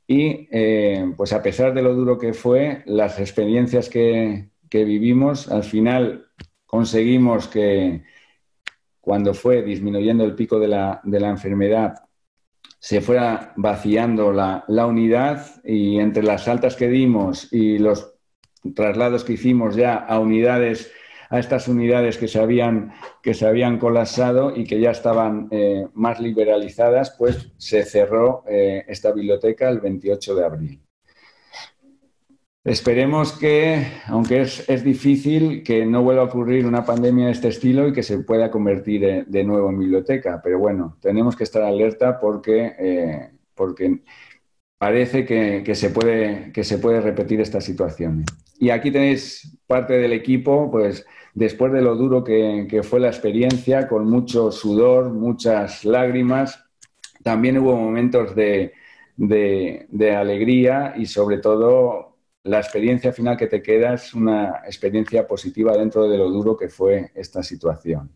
y eh, pues a pesar de lo duro que fue, las experiencias que, que vivimos, al final conseguimos que cuando fue disminuyendo el pico de la, de la enfermedad, se fuera vaciando la, la unidad, y entre las altas que dimos y los traslados que hicimos ya a unidades, a estas unidades que se habían, que se habían colapsado y que ya estaban eh, más liberalizadas, pues se cerró eh, esta biblioteca el veintiocho de abril. Esperemos que, aunque es, es difícil, que no vuelva a ocurrir una pandemia de este estilo y que se pueda convertir de, de nuevo en biblioteca. Pero bueno, tenemos que estar alerta porque, eh, porque parece que, que, se puede, que se puede repetir esta situación. Y aquí tenéis parte del equipo, pues después de lo duro que, que fue la experiencia, con mucho sudor, muchas lágrimas, también hubo momentos de, de, de alegría y sobre todo la experiencia final que te queda es una experiencia positiva dentro de lo duro que fue esta situación.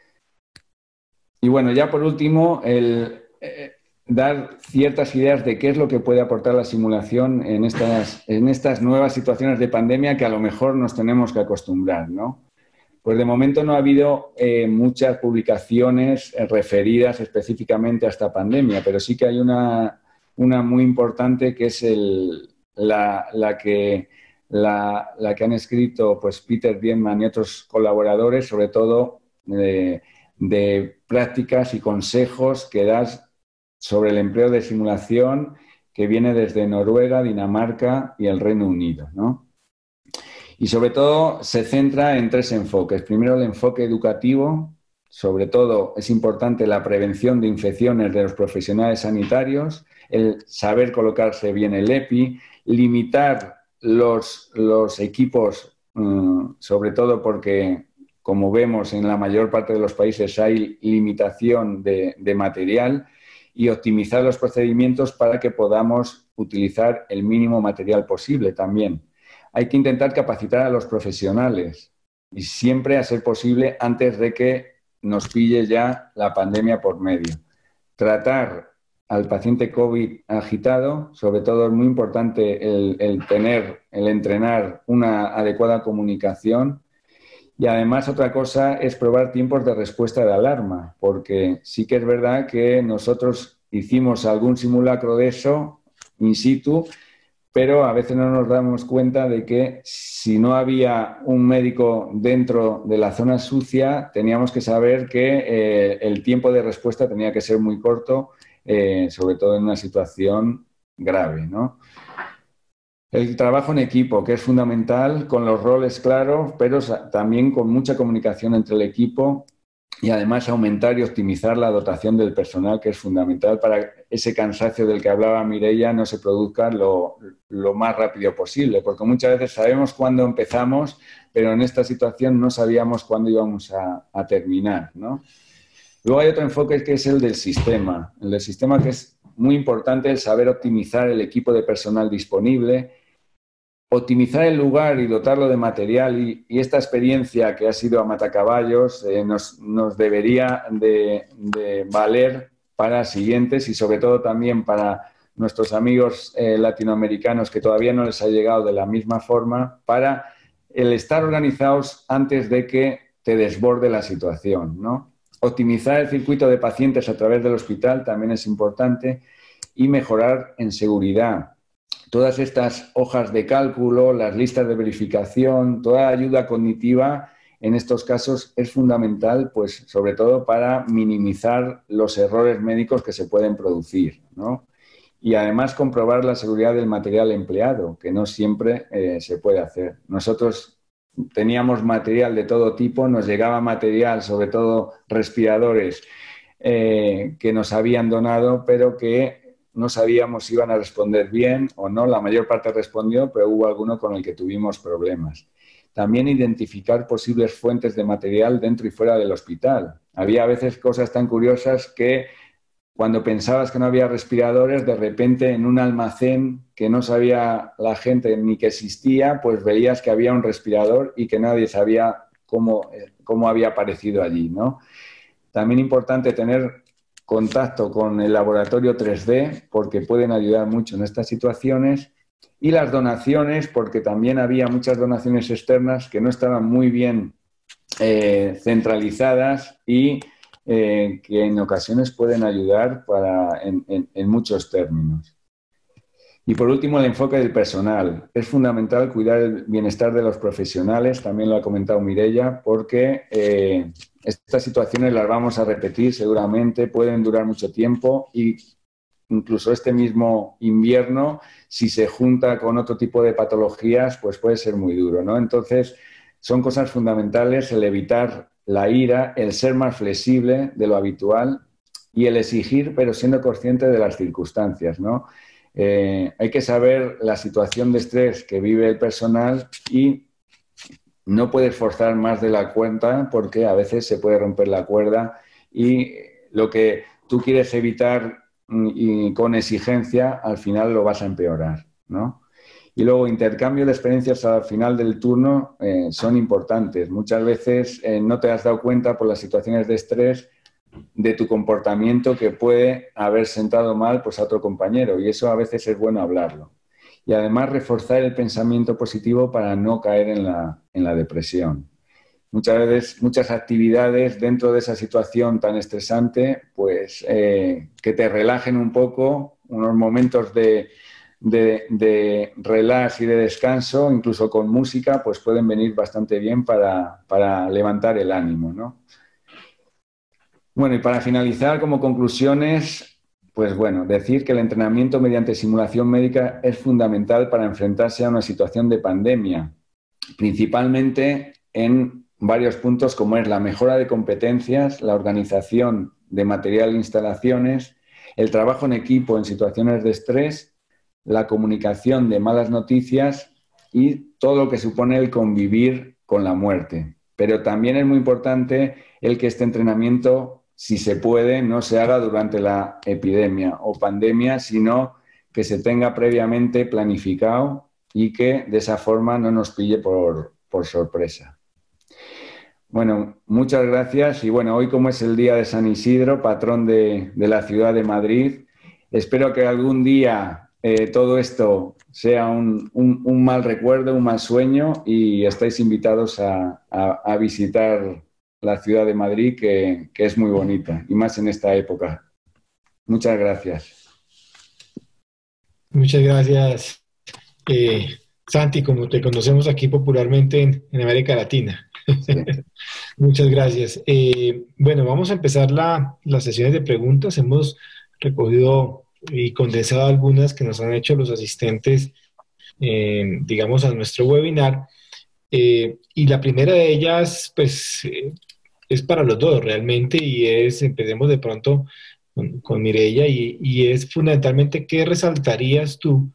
Y bueno, ya por último, el eh, dar ciertas ideas de qué es lo que puede aportar la simulación en estas, en estas nuevas situaciones de pandemia que a lo mejor nos tenemos que acostumbrar, ¿no? Pues de momento no ha habido eh, muchas publicaciones eh, referidas específicamente a esta pandemia, pero sí que hay una, una muy importante que es el... La, la, que, la, la que han escrito pues, Peter Diamond y otros colaboradores, sobre todo de, de prácticas y consejos que das sobre el empleo de simulación, que viene desde Noruega, Dinamarca y el Reino Unido, ¿no? Y sobre todo se centra en tres enfoques. Primero, el enfoque educativo. Sobre todo es importante la prevención de infecciones de los profesionales sanitarios, el saber colocarse bien el EPI, limitar los, los equipos, um, sobre todo porque, como vemos, en la mayor parte de los países hay limitación de, de material, y optimizar los procedimientos para que podamos utilizar el mínimo material posible también. Hay que intentar capacitar a los profesionales y siempre, a ser posible, antes de que nos pille ya la pandemia por medio. Tratar al paciente COVID agitado, sobre todo es muy importante el, el tener, el entrenar una adecuada comunicación. Y además otra cosa es probar tiempos de respuesta de alarma, porque sí que es verdad que nosotros hicimos algún simulacro de eso in situ, pero a veces no nos damos cuenta de que si no había un médico dentro de la zona sucia, teníamos que saber que eh, el tiempo de respuesta tenía que ser muy corto, eh, sobre todo en una situación grave, ¿no? El trabajo en equipo, que es fundamental, con los roles claros, pero también con mucha comunicación entre el equipo, y además aumentar y optimizar la dotación del personal, que es fundamental para ese cansancio del que hablaba Mireia no se produzca lo, lo más rápido posible, porque muchas veces sabemos cuándo empezamos, pero en esta situación no sabíamos cuándo íbamos a, a terminar, ¿no? Luego hay otro enfoque que es el del sistema, el del sistema que es muy importante, el saber optimizar el equipo de personal disponible, optimizar el lugar y dotarlo de material, y, y esta experiencia que ha sido a matacaballos eh, nos, nos debería de, de valer para siguientes y sobre todo también para nuestros amigos eh, latinoamericanos que todavía no les ha llegado de la misma forma, para el estar organizados antes de que te desborde la situación, ¿no? Optimizar el circuito de pacientes a través del hospital también es importante, y mejorar en seguridad. Todas estas hojas de cálculo, las listas de verificación, toda ayuda cognitiva en estos casos es fundamental, pues sobre todo para minimizar los errores médicos que se pueden producir, ¿no? Y además comprobar la seguridad del material empleado, que no siempre eh, se puede hacer. Nosotros teníamos material de todo tipo, nos llegaba material, sobre todo respiradores, eh, que nos habían donado, pero que no sabíamos si iban a responder bien o no. La mayor parte respondió, pero hubo alguno con el que tuvimos problemas. También identificar posibles fuentes de material dentro y fuera del hospital. Había a veces cosas tan curiosas que cuando pensabas que no había respiradores, de repente en un almacén que no sabía la gente ni que existía, pues veías que había un respirador y que nadie sabía cómo, cómo había aparecido allí, ¿no? También importante tener contacto con el laboratorio tres D, porque pueden ayudar mucho en estas situaciones, y las donaciones, porque también había muchas donaciones externas que no estaban muy bien eh, centralizadas y eh, que en ocasiones pueden ayudar para, en, en, en muchos términos. Y por último, el enfoque del personal. Es fundamental cuidar el bienestar de los profesionales, también lo ha comentado Mireia, porque eh, estas situaciones las vamos a repetir seguramente, pueden durar mucho tiempo y incluso este mismo invierno, si se junta con otro tipo de patologías, pues puede ser muy duro, ¿no? Entonces, son cosas fundamentales el evitar la ira, el ser más flexible de lo habitual y el exigir, pero siendo consciente de las circunstancias, ¿no? Eh, hay que saber la situación de estrés que vive el personal y no puedes forzar más de la cuenta porque a veces se puede romper la cuerda y lo que tú quieres evitar y con exigencia al final lo vas a empeorar, ¿no? Y luego intercambio de experiencias al final del turno eh, son importantes. Muchas veces eh, no te has dado cuenta por las situaciones de estrés de tu comportamiento que puede haber sentado mal pues, a otro compañero y eso a veces es bueno hablarlo. Y además reforzar el pensamiento positivo para no caer en la, en la depresión. Muchas veces, muchas actividades dentro de esa situación tan estresante, pues eh, que te relajen un poco, unos momentos de, de, de relax y de descanso, incluso con música, pues pueden venir bastante bien para, para levantar el ánimo, ¿no? Bueno, y para finalizar, como conclusiones, pues bueno, decir que el entrenamiento mediante simulación médica es fundamental para enfrentarse a una situación de pandemia, principalmente en varios puntos como es la mejora de competencias, la organización de material e instalaciones, el trabajo en equipo en situaciones de estrés, la comunicación de malas noticias y todo lo que supone el convivir con la muerte. Pero también es muy importante el que este entrenamiento, si se puede, no se haga durante la epidemia o pandemia, sino que se tenga previamente planificado y que de esa forma no nos pille por, por sorpresa. Bueno, muchas gracias y bueno, hoy como es el día de San Isidro, patrón de, de la ciudad de Madrid, espero que algún día eh, todo esto sea un, un, un mal recuerdo, un mal sueño y estáis invitados a, a, a visitar la ciudad de Madrid que, que es muy bonita y más en esta época. Muchas gracias. Muchas gracias, eh, Santi, como te conocemos aquí popularmente en, en América Latina. Sí. Muchas gracias. Eh, bueno, vamos a empezar la, las sesiones de preguntas. Hemos recogido y condensado algunas que nos han hecho los asistentes, eh, digamos, a nuestro webinar. Eh, y la primera de ellas, pues, eh, es para los dos realmente y es, empecemos de pronto con, con Mireia y, y es fundamentalmente, ¿qué resaltarías tú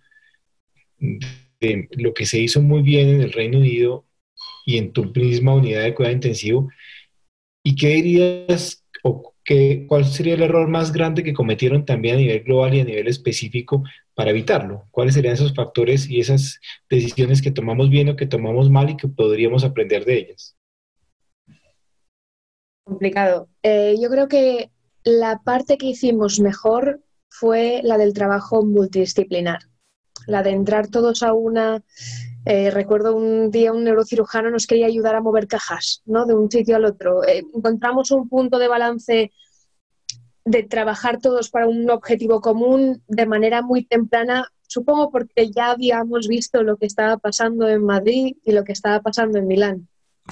de lo que se hizo muy bien en el Reino Unido y en tu misma unidad de cuidado intensivo? ¿Y qué dirías o qué, cuál sería el error más grande que cometieron también a nivel global y a nivel específico para evitarlo? ¿Cuáles serían esos factores y esas decisiones que tomamos bien o que tomamos mal y que podríamos aprender de ellas? Complicado. Eh, yo creo que la parte que hicimos mejor fue la del trabajo multidisciplinar, la de entrar todos a una... Eh, recuerdo un día un neurocirujano nos quería ayudar a mover cajas, ¿no? De un sitio al otro. Eh, encontramos un punto de balance de trabajar todos para un objetivo común de manera muy temprana, supongo porque ya habíamos visto lo que estaba pasando en Madrid y lo que estaba pasando en Milán.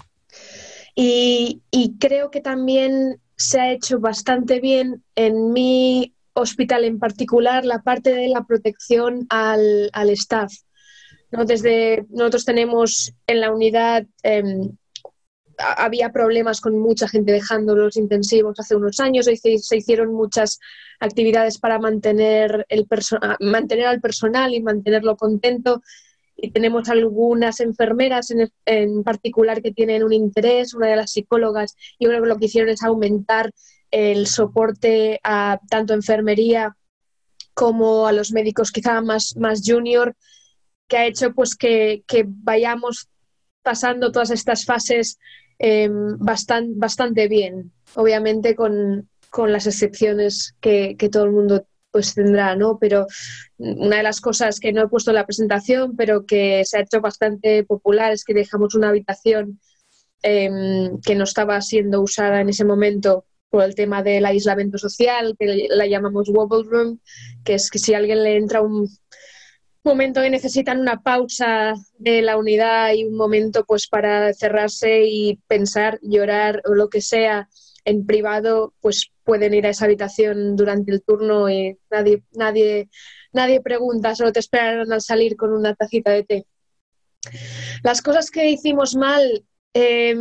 Y, y creo que también se ha hecho bastante bien en mi hospital en particular la parte de la protección al, al staff. ¿No? Desde nosotros tenemos en la unidad, eh, había problemas con mucha gente dejando los intensivos hace unos años, se, se hicieron muchas actividades para mantener, el mantener al personal y mantenerlo contento. Y tenemos algunas enfermeras en, en particular que tienen un interés, una de las psicólogas, yo creo que lo que hicieron es aumentar el soporte a tanto enfermería como a los médicos quizá más, más junior, que ha hecho pues que, que vayamos pasando todas estas fases eh, bastante, bastante bien. Obviamente con, con las excepciones que, que todo el mundo pues tendrá, ¿no? Pero una de las cosas que no he puesto en la presentación, pero que se ha hecho bastante popular, es que dejamos una habitación eh, que no estaba siendo usada en ese momento por el tema del aislamiento social, que la llamamos wobble room, que es que si a alguien le entra un momento que necesitan una pausa de la unidad y un momento pues para cerrarse y pensar, llorar o lo que sea en privado, pues pueden ir a esa habitación durante el turno y nadie, nadie, nadie pregunta, solo te esperan al salir con una tacita de té. Las cosas que hicimos mal, eh,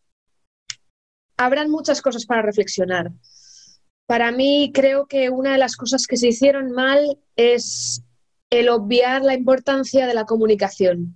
habrán muchas cosas para reflexionar. Para mí creo que una de las cosas que se hicieron mal es el obviar la importancia de la comunicación.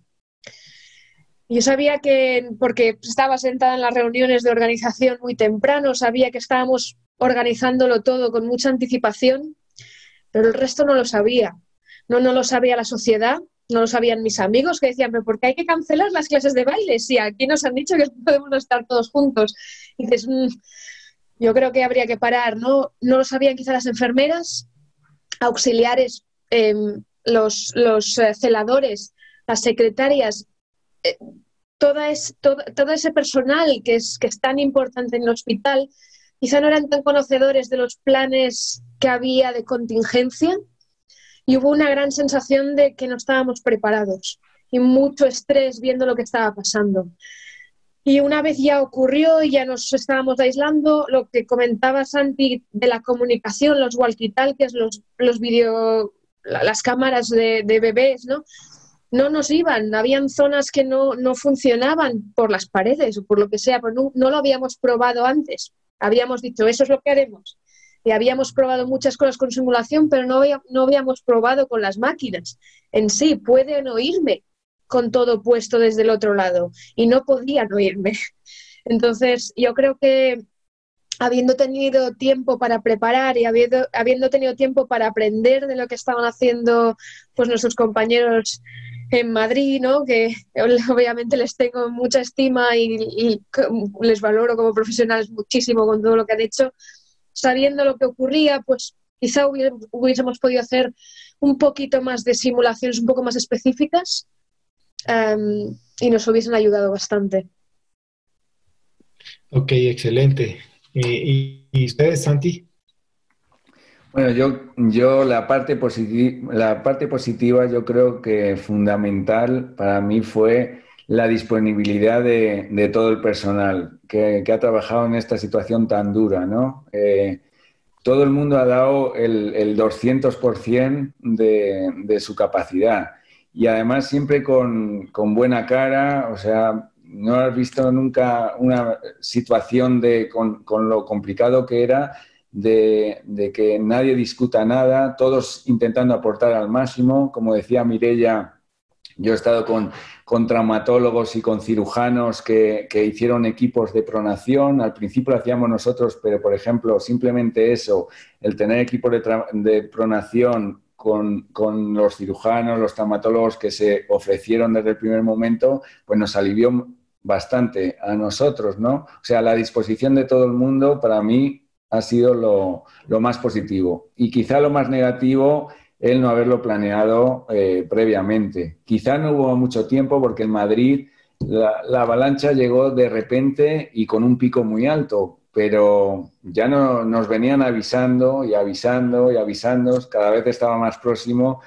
Yo sabía que, porque estaba sentada en las reuniones de organización muy temprano, sabía que estábamos organizándolo todo con mucha anticipación, pero el resto no lo sabía. No, no lo sabía la sociedad, no lo sabían mis amigos, que decían, pero ¿por qué hay que cancelar las clases de baile? Si aquí nos han dicho que podemos estar todos juntos. Y dices, mmm, yo creo que habría que parar, ¿no? No lo sabían quizá las enfermeras, auxiliares, eh, los, los eh, celadores, las secretarias, eh, toda es, todo, todo ese personal que es, que es tan importante en el hospital, quizá no eran tan conocedores de los planes que había de contingencia y hubo una gran sensación de que no estábamos preparados y mucho estrés viendo lo que estaba pasando. Y una vez ya ocurrió y ya nos estábamos aislando, lo que comentaba Santi de la comunicación, los walkie-talkies, los, los video, las cámaras de, de bebés, ¿no? No nos iban, habían zonas que no, no funcionaban por las paredes o por lo que sea, pero no, no lo habíamos probado antes. Habíamos dicho, eso es lo que haremos. Y habíamos probado muchas cosas con simulación, pero no, había, no habíamos probado con las máquinas en sí. Pueden oírme con todo puesto desde el otro lado y no podían oírme. Entonces, yo creo que habiendo tenido tiempo para preparar y habiendo, habiendo tenido tiempo para aprender de lo que estaban haciendo pues nuestros compañeros en Madrid, ¿no? Que obviamente les tengo mucha estima y, y les valoro como profesionales muchísimo con todo lo que han hecho, sabiendo lo que ocurría, pues quizá hubiésemos podido hacer un poquito más de simulaciones un poco más específicas um, y nos hubiesen ayudado bastante. Ok, excelente. ¿Y, y ustedes, Santi? Bueno, yo, yo la parte positiva, la parte positiva yo creo que fundamental para mí fue la disponibilidad de, de todo el personal que, que ha trabajado en esta situación tan dura, ¿no? Eh, todo el mundo ha dado el, el doscientos por ciento de, de su capacidad y además siempre con, con buena cara, o sea, no has visto nunca una situación de, con, con lo complicado que era de, de que nadie discuta nada, todos intentando aportar al máximo. Como decía Mireia, yo he estado con, con traumatólogos y con cirujanos que, que hicieron equipos de pronación. Al principio lo hacíamos nosotros, pero, por ejemplo, simplemente eso, el tener equipos de, de pronación con, con los cirujanos, los traumatólogos que se ofrecieron desde el primer momento, pues nos alivió bastante a nosotros, ¿no? O sea, la disposición de todo el mundo para mí ha sido lo, lo más positivo. Y quizá lo más negativo, el no haberlo planeado eh, previamente. Quizá no hubo mucho tiempo porque en Madrid la, la avalancha llegó de repente y con un pico muy alto, pero ya no, nos venían avisando y avisando y avisando, cada vez estaba más próximo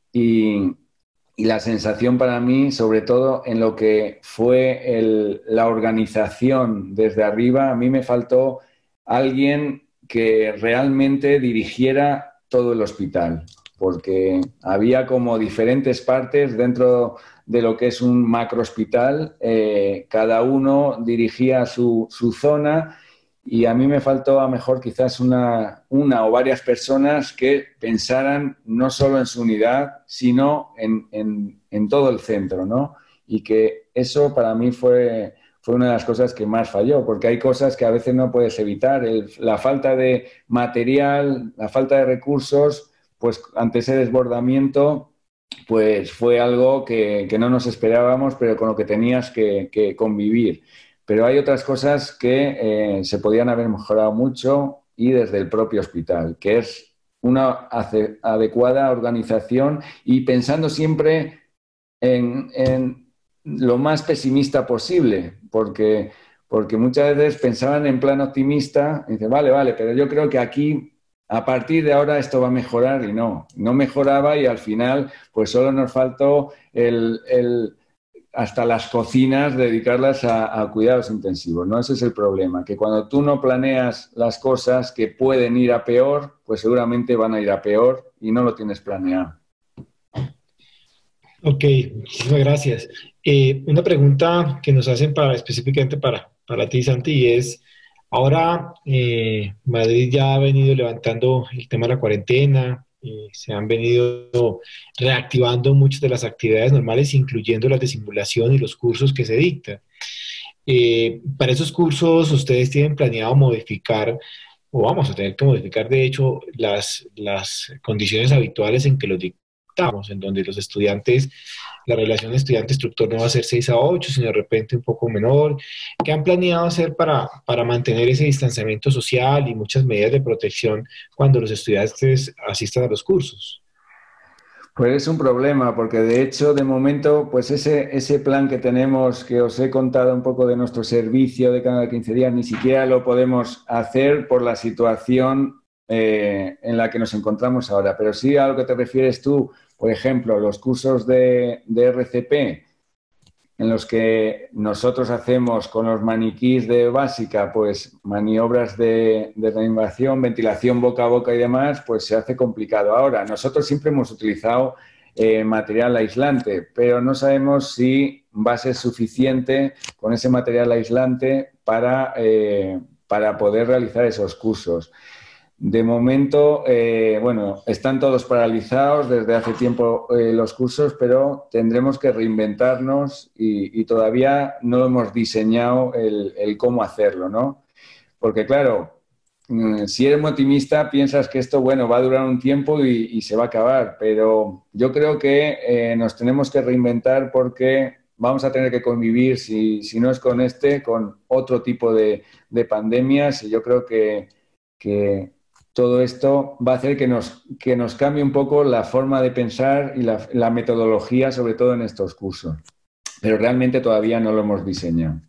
y, y la sensación para mí, sobre todo en lo que fue el, la organización desde arriba, a mí me faltó alguien que realmente dirigiera todo el hospital, porque había como diferentes partes dentro de lo que es un macro hospital, eh, cada uno dirigía su, su zona y a mí me faltó a lo mejor quizás una, una o varias personas que pensaran no solo en su unidad, sino en, en, en todo el centro, ¿no? Y que eso para mí fue... fue una de las cosas que más falló, porque hay cosas que a veces no puedes evitar. El, la falta de material, la falta de recursos, pues ante ese desbordamiento, pues fue algo que, que no nos esperábamos, pero con lo que tenías que, que convivir. Pero hay otras cosas que eh, se podían haber mejorado mucho. y desde el propio hospital, que es una adecuada organización y pensando siempre en, en lo más pesimista posible, porque, porque muchas veces pensaban en plan optimista y dicen, vale, vale, pero yo creo que aquí a partir de ahora esto va a mejorar, y no, no mejoraba, y al final pues solo nos faltó el, el, hasta las cocinas dedicarlas a, a cuidados intensivos, ¿no? Ese es el problema, que cuando tú no planeas las cosas que pueden ir a peor, pues seguramente van a ir a peor y no lo tienes planeado. Ok, muchísimas gracias. Eh, una pregunta que nos hacen para, específicamente para, para ti, Santi, y es, ahora eh, Madrid ya ha venido levantando el tema de la cuarentena, eh, se han venido reactivando muchas de las actividades normales, incluyendo las de simulación y los cursos que se dictan. Eh, para esos cursos, ustedes tienen planeado modificar, o vamos a tener que modificar, de hecho, las, las condiciones habituales en que los dictamos, en donde los estudiantes, la relación estudiante-instructor no va a ser seis a ocho, sino de repente un poco menor. ¿Qué han planeado hacer para, para mantener ese distanciamiento social y muchas medidas de protección cuando los estudiantes asistan a los cursos? Pues es un problema, porque de hecho, de momento, pues ese, ese plan que tenemos, que os he contado un poco de nuestro servicio de cada quince días, ni siquiera lo podemos hacer por la situación eh, en la que nos encontramos ahora. Pero sí a lo que te refieres tú, por ejemplo, los cursos de, de R C P, en los que nosotros hacemos con los maniquís de básica, pues maniobras de, de reanimación, ventilación boca a boca y demás, pues se hace complicado. Ahora, nosotros siempre hemos utilizado eh, material aislante, pero no sabemos si va a ser suficiente con ese material aislante para, eh, para poder realizar esos cursos. De momento, eh, bueno, están todos paralizados desde hace tiempo eh, los cursos, pero tendremos que reinventarnos y, y todavía no hemos diseñado el, el cómo hacerlo, ¿no? Porque claro, si eres muy optimista, piensas que esto, bueno, va a durar un tiempo y, y se va a acabar, pero yo creo que eh, nos tenemos que reinventar porque vamos a tener que convivir, si, si no es con este, con otro tipo de, de pandemias, y yo creo que, que todo esto va a hacer que nos, que nos cambie un poco la forma de pensar y la, la metodología, sobre todo en estos cursos. Pero realmente todavía no lo hemos diseñado.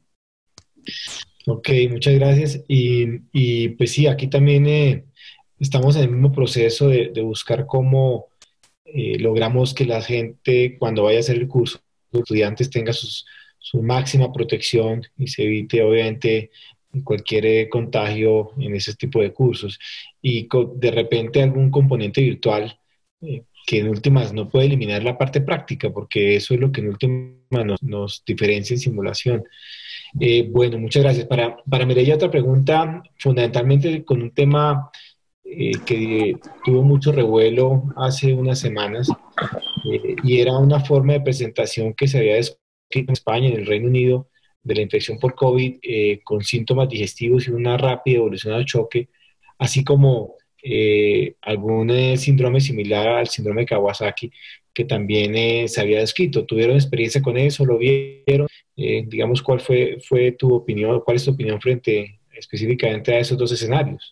Ok, muchas gracias. Y, y pues sí, aquí también eh, estamos en el mismo proceso de, de buscar cómo eh, logramos que la gente, cuando vaya a hacer el curso, los estudiantes tengan sus, su máxima protección y se evite, obviamente, cualquier eh, contagio en ese tipo de cursos. Y co- de repente algún componente virtual eh, que en últimas no puede eliminar la parte práctica, porque eso es lo que en últimas nos, nos diferencia en simulación. Eh, bueno, muchas gracias. Para, para Mireya, otra pregunta, fundamentalmente con un tema eh, que tuvo mucho revuelo hace unas semanas, eh, y era una forma de presentación que se había descubierto en España, en el Reino Unido, de la infección por COVID, eh, con síntomas digestivos y una rápida evolución al choque, así como eh, algún eh, síndrome similar al síndrome de Kawasaki, que también eh, se había descrito. ¿Tuvieron experiencia con eso? ¿Lo vieron? Eh, digamos, ¿cuál fue, fue tu opinión? ¿Cuál es tu opinión frente específicamente a esos dos escenarios?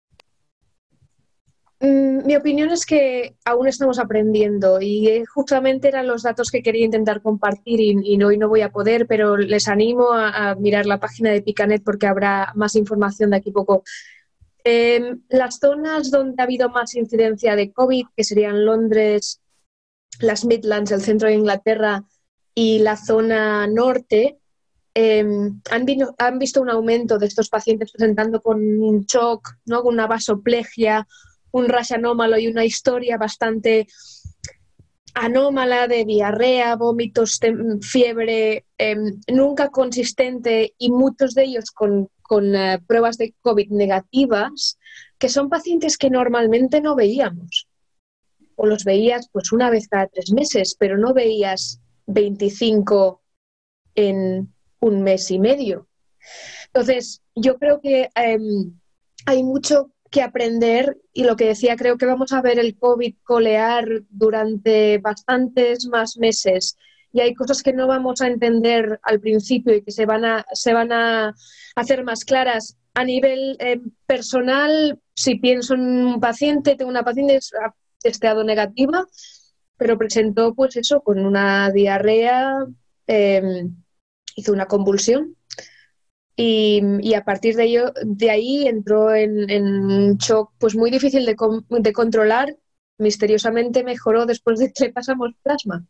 Mm, Mi opinión es que aún estamos aprendiendo y eh, justamente eran los datos que quería intentar compartir y, y no, y no voy a poder, pero les animo a, a mirar la página de Picanet porque habrá más información de aquí a poco. Eh, las zonas donde ha habido más incidencia de COVID, que serían Londres, las Midlands, el centro de Inglaterra y la zona norte, eh, han, vino, han visto un aumento de estos pacientes presentando con un shock, ¿no? Con una vasoplegia, un rash anómalo y una historia bastante anómala de diarrea, vómitos, fiebre, eh, nunca consistente, y muchos de ellos con, con uh, pruebas de COVID negativas, que son pacientes que normalmente no veíamos. O los veías pues una vez cada tres meses, pero no veías veinticinco en un mes y medio. Entonces, yo creo que eh, hay mucho que aprender y lo que decía, creo que vamos a ver el COVID colear durante bastantes más meses y hay cosas que no vamos a entender al principio y que se van a, se van a hacer más claras a nivel eh, personal, si pienso en un paciente, tengo una paciente que ha testeado negativa, pero presentó pues eso, con una diarrea, eh, hizo una convulsión y, y a partir de ello, de ahí entró en, en shock pues muy difícil de, de controlar. Misteriosamente mejoró después de que le pasamos plasma.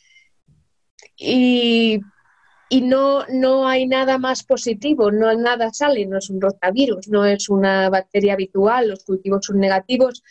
Y, y no, no hay nada más positivo, no nada sale, no es un rotavirus, no es una bacteria habitual, los cultivos son negativos.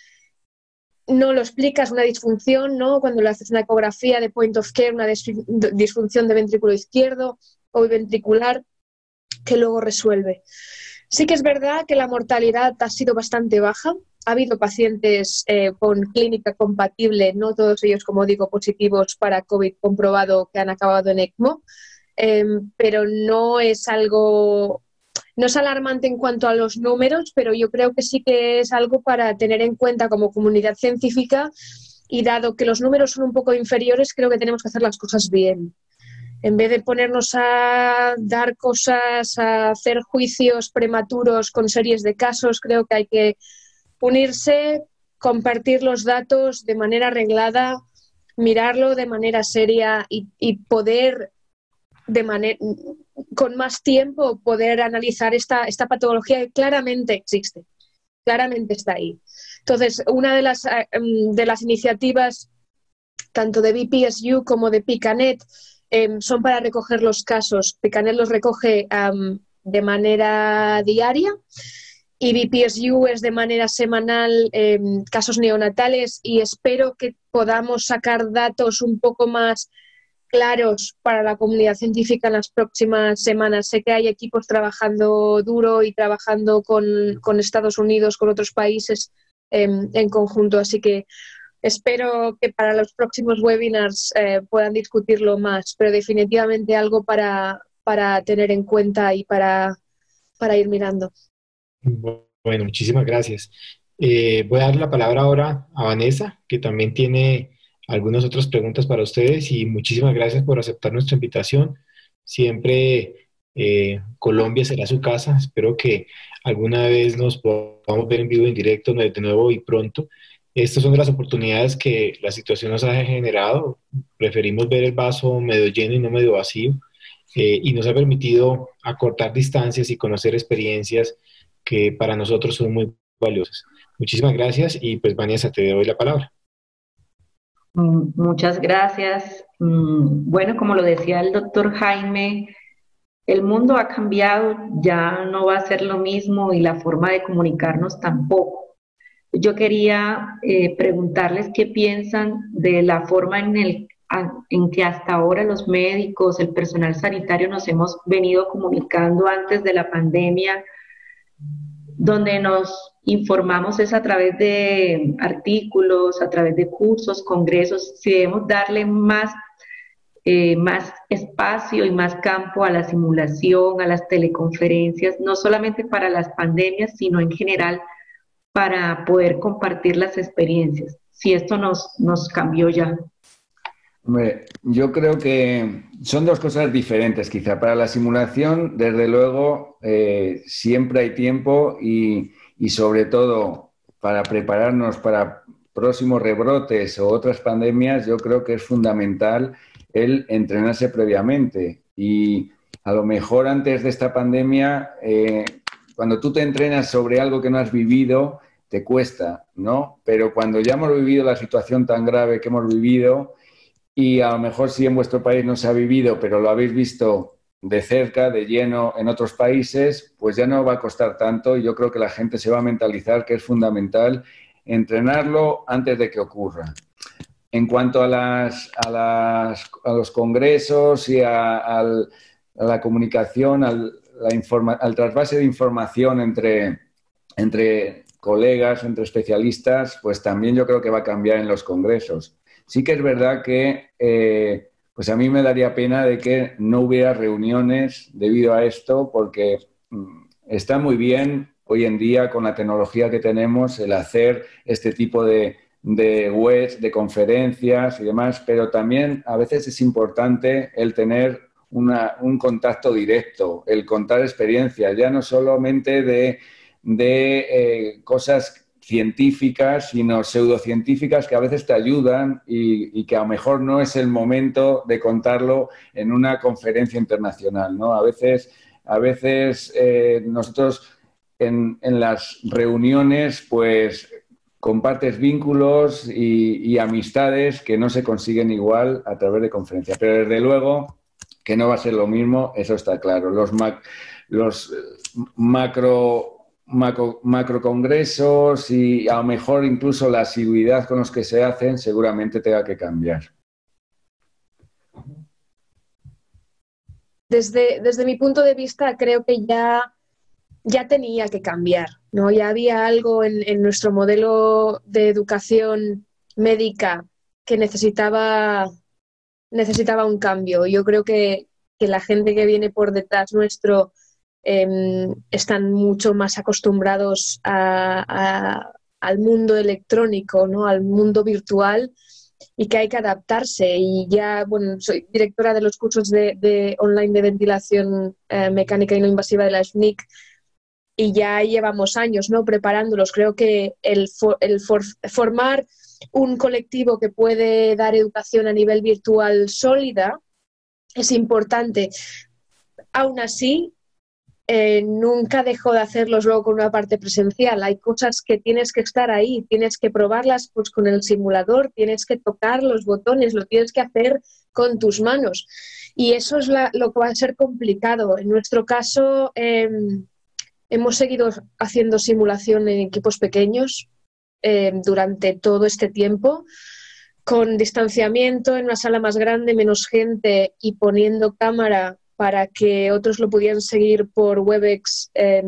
No lo explicas, una disfunción, ¿no? Cuando le haces una ecografía de point of care, una disfunción de ventrículo izquierdo o ventricular, que luego resuelve. Sí que es verdad que la mortalidad ha sido bastante baja. Ha habido pacientes eh, con clínica compatible, no todos ellos, como digo, positivos para COVID comprobado, que han acabado en ECMO, eh, pero no es algo... No es alarmante en cuanto a los números, pero yo creo que sí que es algo para tener en cuenta como comunidad científica, y dado que los números son un poco inferiores, creo que tenemos que hacer las cosas bien. En vez de ponernos a dar cosas, a hacer juicios prematuros con series de casos, creo que hay que unirse, compartir los datos de manera arreglada, mirarlo de manera seria y, y poder de manera con más tiempo poder analizar esta, esta patología que claramente existe, claramente está ahí. Entonces, una de las, de las iniciativas tanto de B P S U como de Picanet eh, son para recoger los casos. Picanet los recoge um, de manera diaria y B P S U es de manera semanal, eh, casos neonatales, y espero que podamos sacar datos un poco más claros para la comunidad científica en las próximas semanas. Sé que hay equipos trabajando duro y trabajando con, con Estados Unidos, con otros países eh, en conjunto, así que espero que para los próximos webinars eh, puedan discutirlo más, pero definitivamente algo para, para tener en cuenta y para, para ir mirando. Bueno, muchísimas gracias. Eh, voy a dar la palabra ahora a Vanessa, que también tiene algunas otras preguntas para ustedes, y muchísimas gracias por aceptar nuestra invitación. Siempre eh, Colombia será su casa. Espero que alguna vez nos podamos ver en vivo, en directo, de nuevo y pronto. Estas son de las oportunidades que la situación nos ha generado. Preferimos ver el vaso medio lleno y no medio vacío, eh, y nos ha permitido acortar distancias y conocer experiencias que para nosotros son muy valiosas. Muchísimas gracias y pues Vanessa, te doy la palabra. Muchas gracias. Bueno, como lo decía el doctor Jaime, el mundo ha cambiado, ya no va a ser lo mismo y la forma de comunicarnos tampoco. Yo quería eh, preguntarles qué piensan de la forma en, el, en que hasta ahora los médicos, el personal sanitario nos hemos venido comunicando antes de la pandemia, donde nos informamos es a través de artículos, a través de cursos, congresos. Si debemos darle más, eh, más espacio y más campo a la simulación, a las teleconferencias, no solamente para las pandemias, sino en general para poder compartir las experiencias. Si esto nos, nos cambió ya. Hombre, yo creo que son dos cosas diferentes quizá. Para la simulación, desde luego, eh, siempre hay tiempo y, y sobre todo para prepararnos para próximos rebrotes o otras pandemias, yo creo que es fundamental el entrenarse previamente. Y a lo mejor antes de esta pandemia, eh, cuando tú te entrenas sobre algo que no has vivido, te cuesta, ¿no? Pero cuando ya hemos vivido la situación tan grave que hemos vivido, y a lo mejor si en vuestro país no se ha vivido, pero lo habéis visto de cerca, de lleno en otros países, pues ya no va a costar tanto, y yo creo que la gente se va a mentalizar que es fundamental entrenarlo antes de que ocurra. En cuanto a, las, a, las, a los congresos y a, a, a la comunicación, al, la informa, al trasvase de información entre, entre colegas, entre especialistas, pues también yo creo que va a cambiar en los congresos. Sí que es verdad que eh, pues a mí me daría pena de que no hubiera reuniones debido a esto, porque mm, está muy bien hoy en día con la tecnología que tenemos el hacer este tipo de, de webs, de conferencias y demás, pero también a veces es importante el tener una, un contacto directo, el contar experiencias, ya no solamente de, de eh, cosas científicas, sino pseudocientíficas que a veces te ayudan y, y que a lo mejor no es el momento de contarlo en una conferencia internacional, ¿no? A veces, a veces eh, nosotros en, en las reuniones, pues compartes vínculos y, y amistades que no se consiguen igual a través de conferencias. Pero desde luego que no va a ser lo mismo, eso está claro. Los, mac, los macro... Macro, macro congresos y a lo mejor incluso la asiduidad con los que se hacen seguramente tenga que cambiar. Desde, desde mi punto de vista creo que ya, ya tenía que cambiar, ¿no? Ya había algo en, en nuestro modelo de educación médica que necesitaba, necesitaba un cambio. Yo creo que, que la gente que viene por detrás nuestro Eh, están mucho más acostumbrados a, a, al mundo electrónico, ¿no? Al mundo virtual, y que hay que adaptarse. Y ya, bueno, soy directora de los cursos de, de online de ventilación eh, mecánica y no invasiva de la S N I C, y ya llevamos años, ¿no?, preparándolos. Creo que el, for, el for, formar un colectivo que puede dar educación a nivel virtual sólida es importante. Aún así, Eh, nunca dejo de hacerlos luego con una parte presencial. Hay cosas que tienes que estar ahí, tienes que probarlas pues, con el simulador, tienes que tocar los botones, lo tienes que hacer con tus manos. Y eso es la, lo que va a ser complicado. En nuestro caso, eh, hemos seguido haciendo simulación en equipos pequeños eh, durante todo este tiempo, con distanciamiento, en una sala más grande, menos gente, y poniendo cámara para que otros lo pudieran seguir por Webex eh,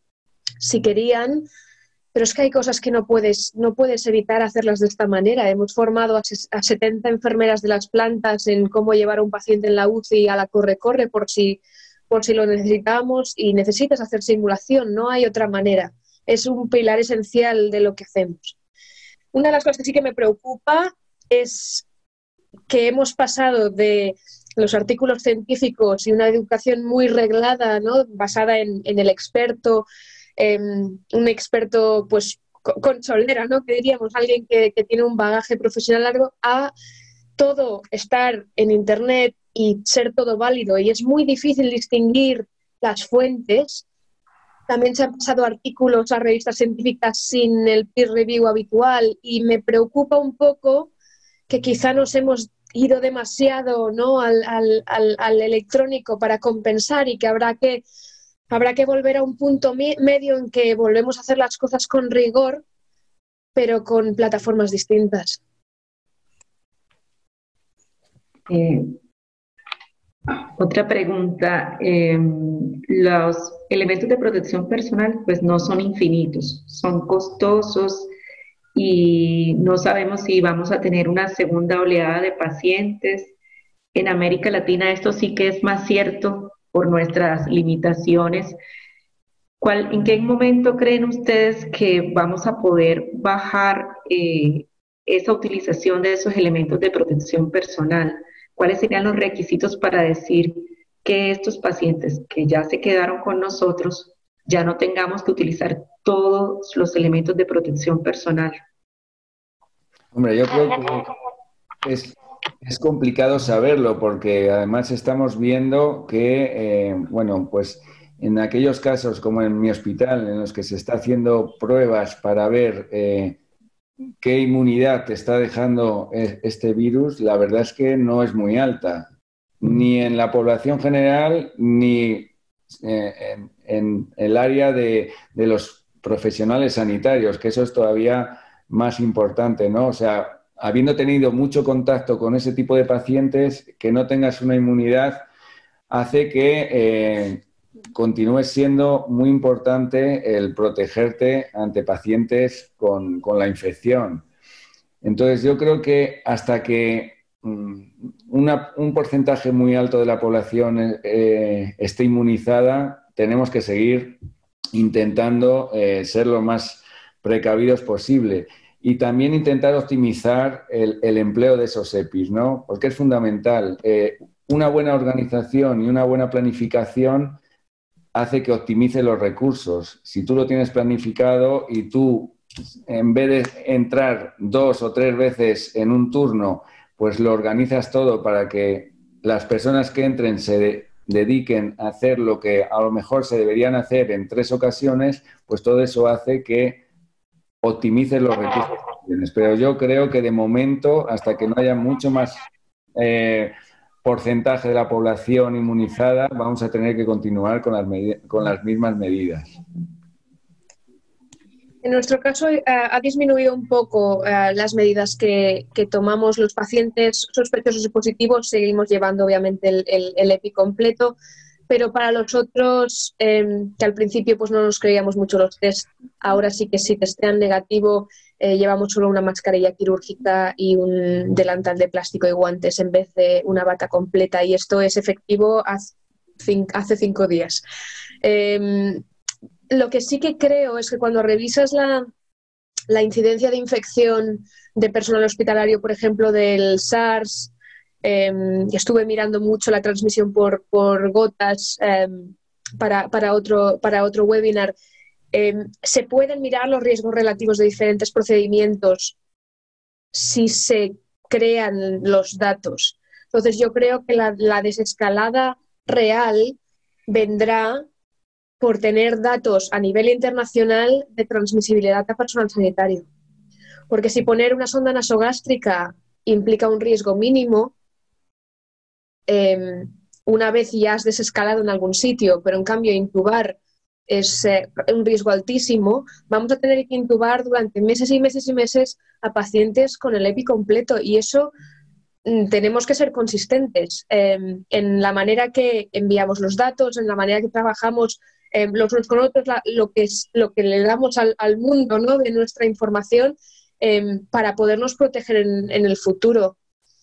si querían, pero es que hay cosas que no puedes, no puedes evitar hacerlas de esta manera. Hemos formado a, a setenta enfermeras de las plantas en cómo llevar a un paciente en la U C I a la corre-corre por si, por si lo necesitamos, y necesitas hacer simulación, no hay otra manera. Es un pilar esencial de lo que hacemos. Una de las cosas que sí que me preocupa es que hemos pasado de los artículos científicos y una educación muy reglada, ¿no?, basada en, en el experto, eh, un experto pues con cholera, ¿no?, que diríamos, alguien que, que tiene un bagaje profesional largo, a todo estar en Internet y ser todo válido, y es muy difícil distinguir las fuentes. También se han pasado artículos a revistas científicas sin el peer review habitual, y me preocupa un poco que quizá nos hemos ido demasiado, ¿no?, al, al, al, al electrónico para compensar, y que habrá que, habrá que volver a un punto medio en que volvemos a hacer las cosas con rigor, pero con plataformas distintas. Eh, otra pregunta. Eh, los elementos de protección personal pues no son infinitos, son costosos, y no sabemos si vamos a tener una segunda oleada de pacientes. En América Latina esto sí que es más cierto por nuestras limitaciones. ¿Cuál, en qué momento creen ustedes que vamos a poder bajar eh, esa utilización de esos elementos de protección personal? ¿Cuáles serían los requisitos para decir que estos pacientes que ya se quedaron con nosotros ya no tengamos que utilizar todos los elementos de protección personal? Hombre, yo creo que es, es complicado saberlo, porque además estamos viendo que, eh, bueno, pues en aquellos casos como en mi hospital, en los que se está haciendo pruebas para ver eh, qué inmunidad te está dejando este virus, la verdad es que no es muy alta, ni en la población general, ni eh, en, en el área de, de los profesionales sanitarios, que eso es todavía más importante, ¿no? O sea, habiendo tenido mucho contacto con ese tipo de pacientes, que no tengas una inmunidad hace que eh, continúe siendo muy importante el protegerte ante pacientes con, con la infección. Entonces, yo creo que hasta que um, una, un porcentaje muy alto de la población eh, esté inmunizada, tenemos que seguir intentando eh, ser lo más precavidos posible, y también intentar optimizar el, el empleo de esos EPIs, ¿no? Porque es fundamental. Eh, una buena organización y una buena planificación hace que optimice los recursos. Si tú lo tienes planificado y tú, en vez de entrar dos o tres veces en un turno, pues lo organizas todo para que las personas que entren se de- dediquen a hacer lo que a lo mejor se deberían hacer en tres ocasiones, pues todo eso hace que optimices los recursos que tienes. Pero yo creo que de momento, hasta que no haya mucho más eh, porcentaje de la población inmunizada, vamos a tener que continuar con las, medi- con las mismas medidas. En nuestro caso, eh, ha disminuido un poco eh, las medidas que, que tomamos los pacientes sospechosos y positivos. Seguimos llevando, obviamente, el, el, el EPI completo, pero para los otros, eh, que al principio pues no nos creíamos mucho los test, ahora sí que si testean negativo, eh, llevamos solo una mascarilla quirúrgica y un delantal de plástico y guantes en vez de una bata completa, y esto es efectivo hace, hace cinco días. Eh, Lo que sí que creo es que cuando revisas la, la incidencia de infección de personal hospitalario, por ejemplo, del SARS, eh, estuve mirando mucho la transmisión por, por gotas eh, para, para, otro, para otro webinar, eh, se pueden mirar los riesgos relativos de diferentes procedimientos si se crean los datos. Entonces yo creo que la, la desescalada real vendrá por tener datos a nivel internacional de transmisibilidad a personal sanitario. Porque si poner una sonda nasogástrica implica un riesgo mínimo, eh, una vez ya has desescalado en algún sitio, pero en cambio intubar es eh, un riesgo altísimo, vamos a tener que intubar durante meses y meses y meses a pacientes con el EPI completo, y eso mm, tenemos que ser consistentes eh, en la manera que enviamos los datos, en la manera que trabajamos Eh, los unos con otros, la, lo, que es, lo que le damos al, al mundo, ¿no?, de nuestra información eh, para podernos proteger en, en el futuro.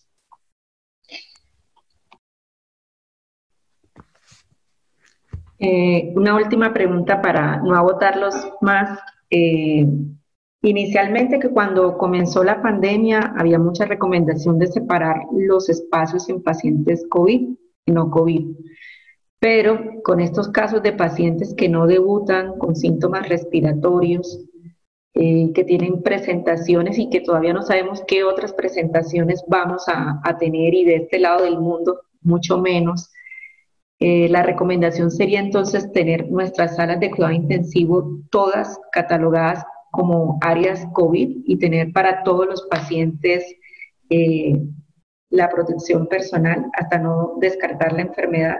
Eh, una última pregunta para no agotarlos más. Eh, inicialmente, que cuando comenzó la pandemia había mucha recomendación de separar los espacios en pacientes COVID y no COVID. Pero con estos casos de pacientes que no debutan con síntomas respiratorios, eh, que tienen presentaciones y que todavía no sabemos qué otras presentaciones vamos a, a tener, y de este lado del mundo mucho menos, eh, la recomendación sería entonces tener nuestras salas de cuidado intensivo todas catalogadas como áreas COVID y tener para todos los pacientes eh, la protección personal hasta no descartar la enfermedad.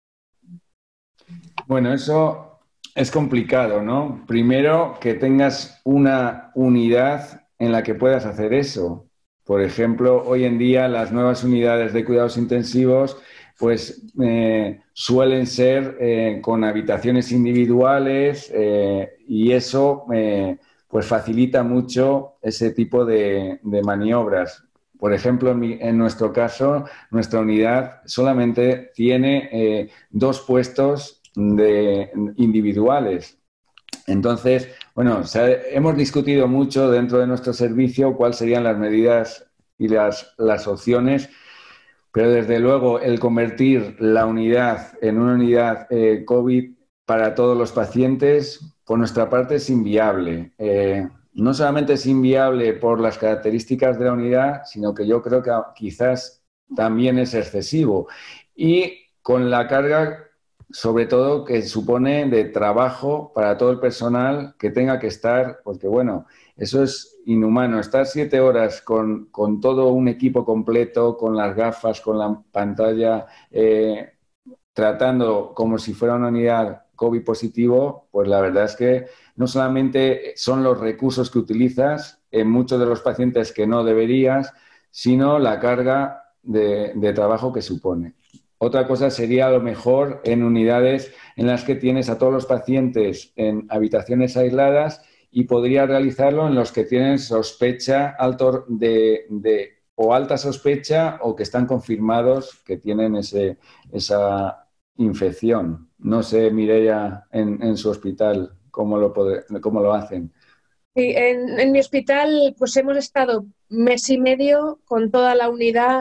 Bueno, eso es complicado, ¿no? Primero, que tengas una unidad en la que puedas hacer eso. Por ejemplo, hoy en día las nuevas unidades de cuidados intensivos pues eh, suelen ser eh, con habitaciones individuales eh, y eso eh, pues facilita mucho ese tipo de, de maniobras. Por ejemplo, en, mi, en nuestro caso, nuestra unidad solamente tiene eh, dos puestos de individuales. Entonces, bueno, o sea, hemos discutido mucho dentro de nuestro servicio cuáles serían las medidas y las, las opciones, pero desde luego el convertir la unidad en una unidad eh, COVID para todos los pacientes, por nuestra parte es inviable. Eh, no solamente es inviable por las características de la unidad, sino que yo creo que quizás también es excesivo. Y con la carga, sobre todo, que supone de trabajo para todo el personal que tenga que estar, porque bueno, eso es inhumano, estar siete horas con, con todo un equipo completo, con las gafas, con la pantalla, eh, tratando como si fuera una unidad COVID positivo, pues la verdad es que no solamente son los recursos que utilizas en muchos de los pacientes que no deberías, sino la carga de, de trabajo que supone. Otra cosa sería a lo mejor en unidades en las que tienes a todos los pacientes en habitaciones aisladas y podría realizarlo en los que tienen sospecha alto de, de, o alta sospecha o que están confirmados que tienen ese, esa infección. No sé, Mireia, en, en su hospital, cómo lo, puede, cómo lo hacen. Sí, en, en mi hospital pues hemos estado mes y medio con toda la unidad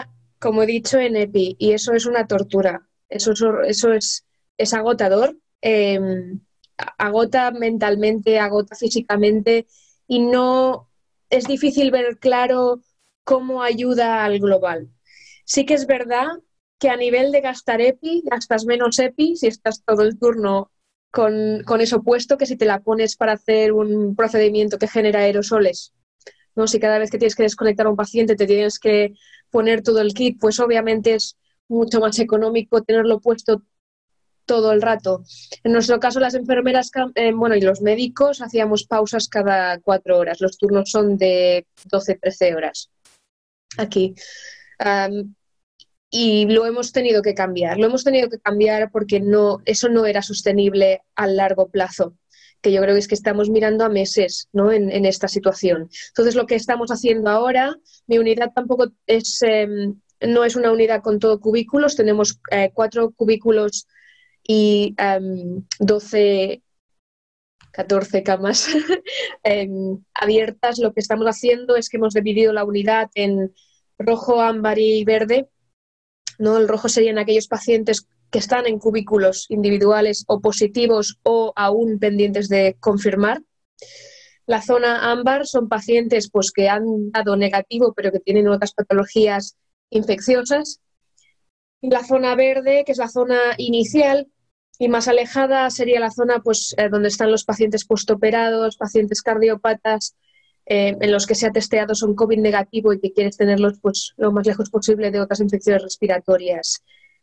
como he dicho, en EPI, y eso es una tortura. Eso, eso, eso es, es agotador, eh, agota mentalmente, agota físicamente, y no es difícil ver claro cómo ayuda al global. Sí que es verdad que a nivel de gastar EPI, gastas menos EPI si estás todo el turno con, con eso puesto que si te la pones para hacer un procedimiento que genera aerosoles, ¿no? Si cada vez que tienes que desconectar a un paciente te tienes que poner todo el kit, pues obviamente es mucho más económico tenerlo puesto todo el rato. En nuestro caso, las enfermeras eh, bueno, y los médicos hacíamos pausas cada cuatro horas. Los turnos son de doce, trece horas aquí. Um, y lo hemos tenido que cambiar. Lo hemos tenido que cambiar porque no, eso no era sostenible a largo plazo, que yo creo que es que estamos mirando a meses, ¿no? en, en esta situación. Entonces, lo que estamos haciendo ahora, mi unidad tampoco es, eh, no es una unidad con todo cubículos, tenemos eh, cuatro cubículos y um, doce, catorce camas eh, abiertas. Lo que estamos haciendo es que hemos dividido la unidad en rojo, ámbar y verde, ¿no? El rojo serían aquellos pacientes que están en cubículos individuales o positivos o aún pendientes de confirmar. La zona ámbar son pacientes pues, que han dado negativo pero que tienen otras patologías infecciosas. Y la zona verde, que es la zona inicial y más alejada, sería la zona pues, eh, donde están los pacientes postoperados, pacientes cardiópatas, eh, en los que se ha testeado son COVID negativo y que quieres tenerlos pues, lo más lejos posible de otras infecciones respiratorias.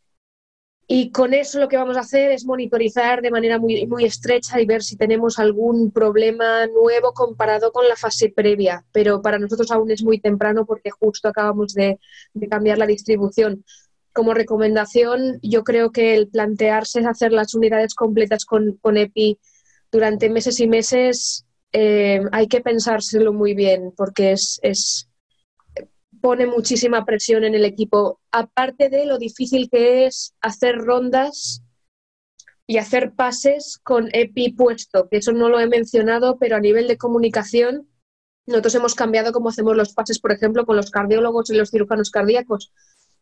Y con eso lo que vamos a hacer es monitorizar de manera muy, muy estrecha y ver si tenemos algún problema nuevo comparado con la fase previa. Pero para nosotros aún es muy temprano porque justo acabamos de, de cambiar la distribución. Como recomendación, yo creo que el plantearse hacer las unidades completas con, con EPI durante meses y meses, eh, hay que pensárselo muy bien porque es... es pone muchísima presión en el equipo, aparte de lo difícil que es hacer rondas y hacer pases con EPI puesto, que eso no lo he mencionado, pero a nivel de comunicación nosotros hemos cambiado cómo hacemos los pases, por ejemplo, con los cardiólogos y los cirujanos cardíacos,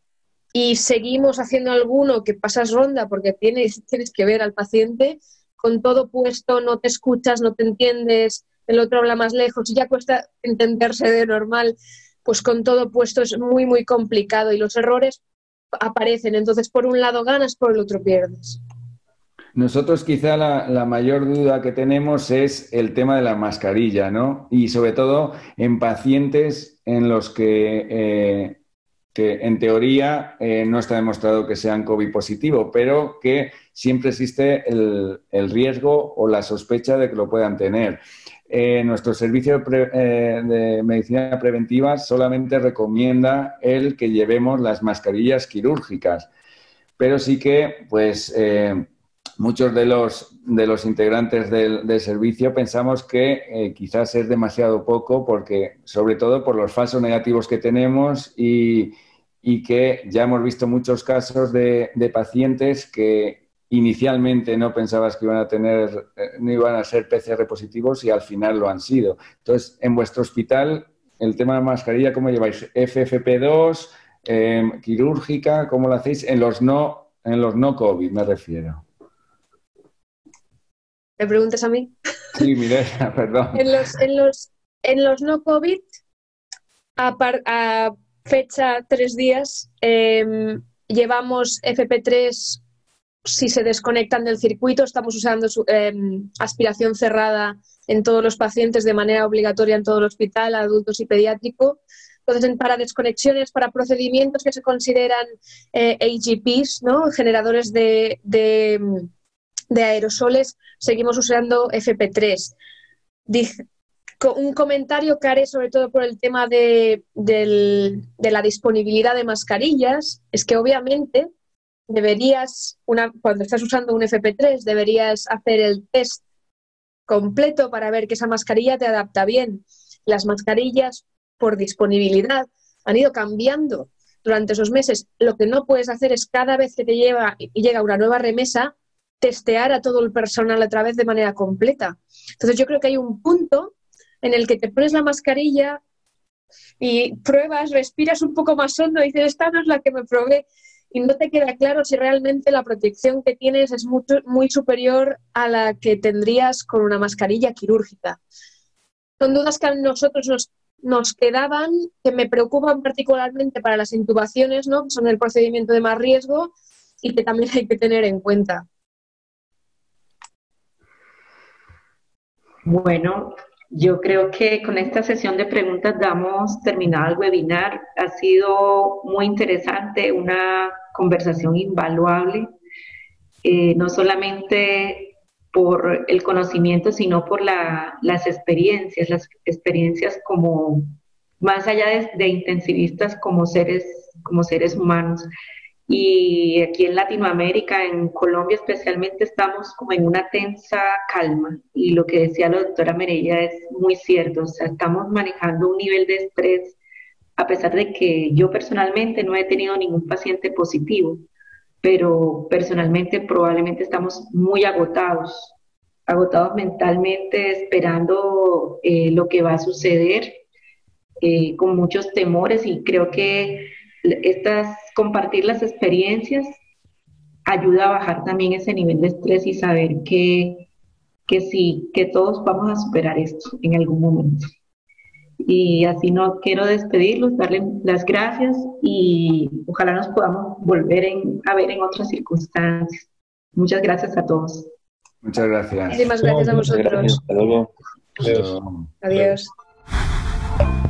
y seguimos haciendo alguno que pasas ronda porque tienes, tienes que ver al paciente con todo puesto, no te escuchas, no te entiendes, el otro habla más lejos y ya cuesta entenderse de normal. Pues con todo puesto es muy, muy complicado y los errores aparecen. Entonces, por un lado ganas, por el otro pierdes. Nosotros quizá la, la mayor duda que tenemos es el tema de la mascarilla, ¿no? Y sobre todo en pacientes en los que, eh, que en teoría eh, no está demostrado que sean COVID positivo, pero que siempre existe el, el riesgo o la sospecha de que lo puedan tener. Eh, nuestro servicio de, pre, eh, de medicina preventiva solamente recomienda el que llevemos las mascarillas quirúrgicas, pero sí que pues eh, muchos de los, de los integrantes del, del servicio pensamos que eh, quizás es demasiado poco, porque sobre todo por los falsos negativos que tenemos y, y que ya hemos visto muchos casos de, de pacientes que inicialmente no pensabas que iban a tener, no iban a ser P C R positivos y al final lo han sido. Entonces, en vuestro hospital, el tema de la mascarilla, ¿cómo lleváis? F F P dos, eh, quirúrgica, ¿cómo lo hacéis? En los no, en los no COVID, me refiero. ¿Me preguntas a mí? Sí, Mireia, perdón. En los, en los, en los no COVID, a, par, a fecha tres días, eh, llevamos F P tres. Si se desconectan del circuito, estamos usando su, eh, aspiración cerrada en todos los pacientes de manera obligatoria en todo el hospital, adultos y pediátrico. Entonces, para desconexiones, para procedimientos que se consideran eh, A G Ps, ¿no? Generadores de, de, de aerosoles, seguimos usando F P tres. Dije, un comentario que haré sobre todo por el tema de, del, de la disponibilidad de mascarillas es que obviamente deberías, una, cuando estás usando un F P tres, deberías hacer el test completo para ver que esa mascarilla te adapta bien. Las mascarillas, por disponibilidad, han ido cambiando durante esos meses. Lo que no puedes hacer es cada vez que te lleva y llega una nueva remesa, testear a todo el personal otra vez de manera completa. Entonces yo creo que hay un punto en el que te pones la mascarilla y pruebas, respiras un poco más hondo y dices, esta no es la que me probé, y no te queda claro si realmente la protección que tienes es mucho, muy superior a la que tendrías con una mascarilla quirúrgica. Son dudas que a nosotros nos, nos quedaban, que me preocupan particularmente para las intubaciones, ¿no? Son el procedimiento de más riesgo y que también hay que tener en cuenta. Bueno, yo creo que con esta sesión de preguntas damos terminado el webinar. Ha sido muy interesante, una conversación invaluable, eh, no solamente por el conocimiento, sino por la, las experiencias, las experiencias como, más allá de, de intensivistas como seres, como seres humanos. Y aquí en Latinoamérica, en Colombia especialmente, estamos como en una tensa calma. Y lo que decía la doctora Mireya es muy cierto. O sea, estamos manejando un nivel de estrés, a pesar de que yo personalmente no he tenido ningún paciente positivo, pero personalmente probablemente estamos muy agotados, agotados mentalmente, esperando eh, lo que va a suceder, eh, con muchos temores, y creo que estas, compartir las experiencias ayuda a bajar también ese nivel de estrés y saber que, que sí, que todos vamos a superar esto en algún momento. Y así no quiero despedirlos, darles las gracias y ojalá nos podamos volver en, a ver en otras circunstancias. Muchas gracias a todos. Muchas gracias. Muchísimas gracias a vosotros. Gracias. Hasta luego. Adiós. Adiós.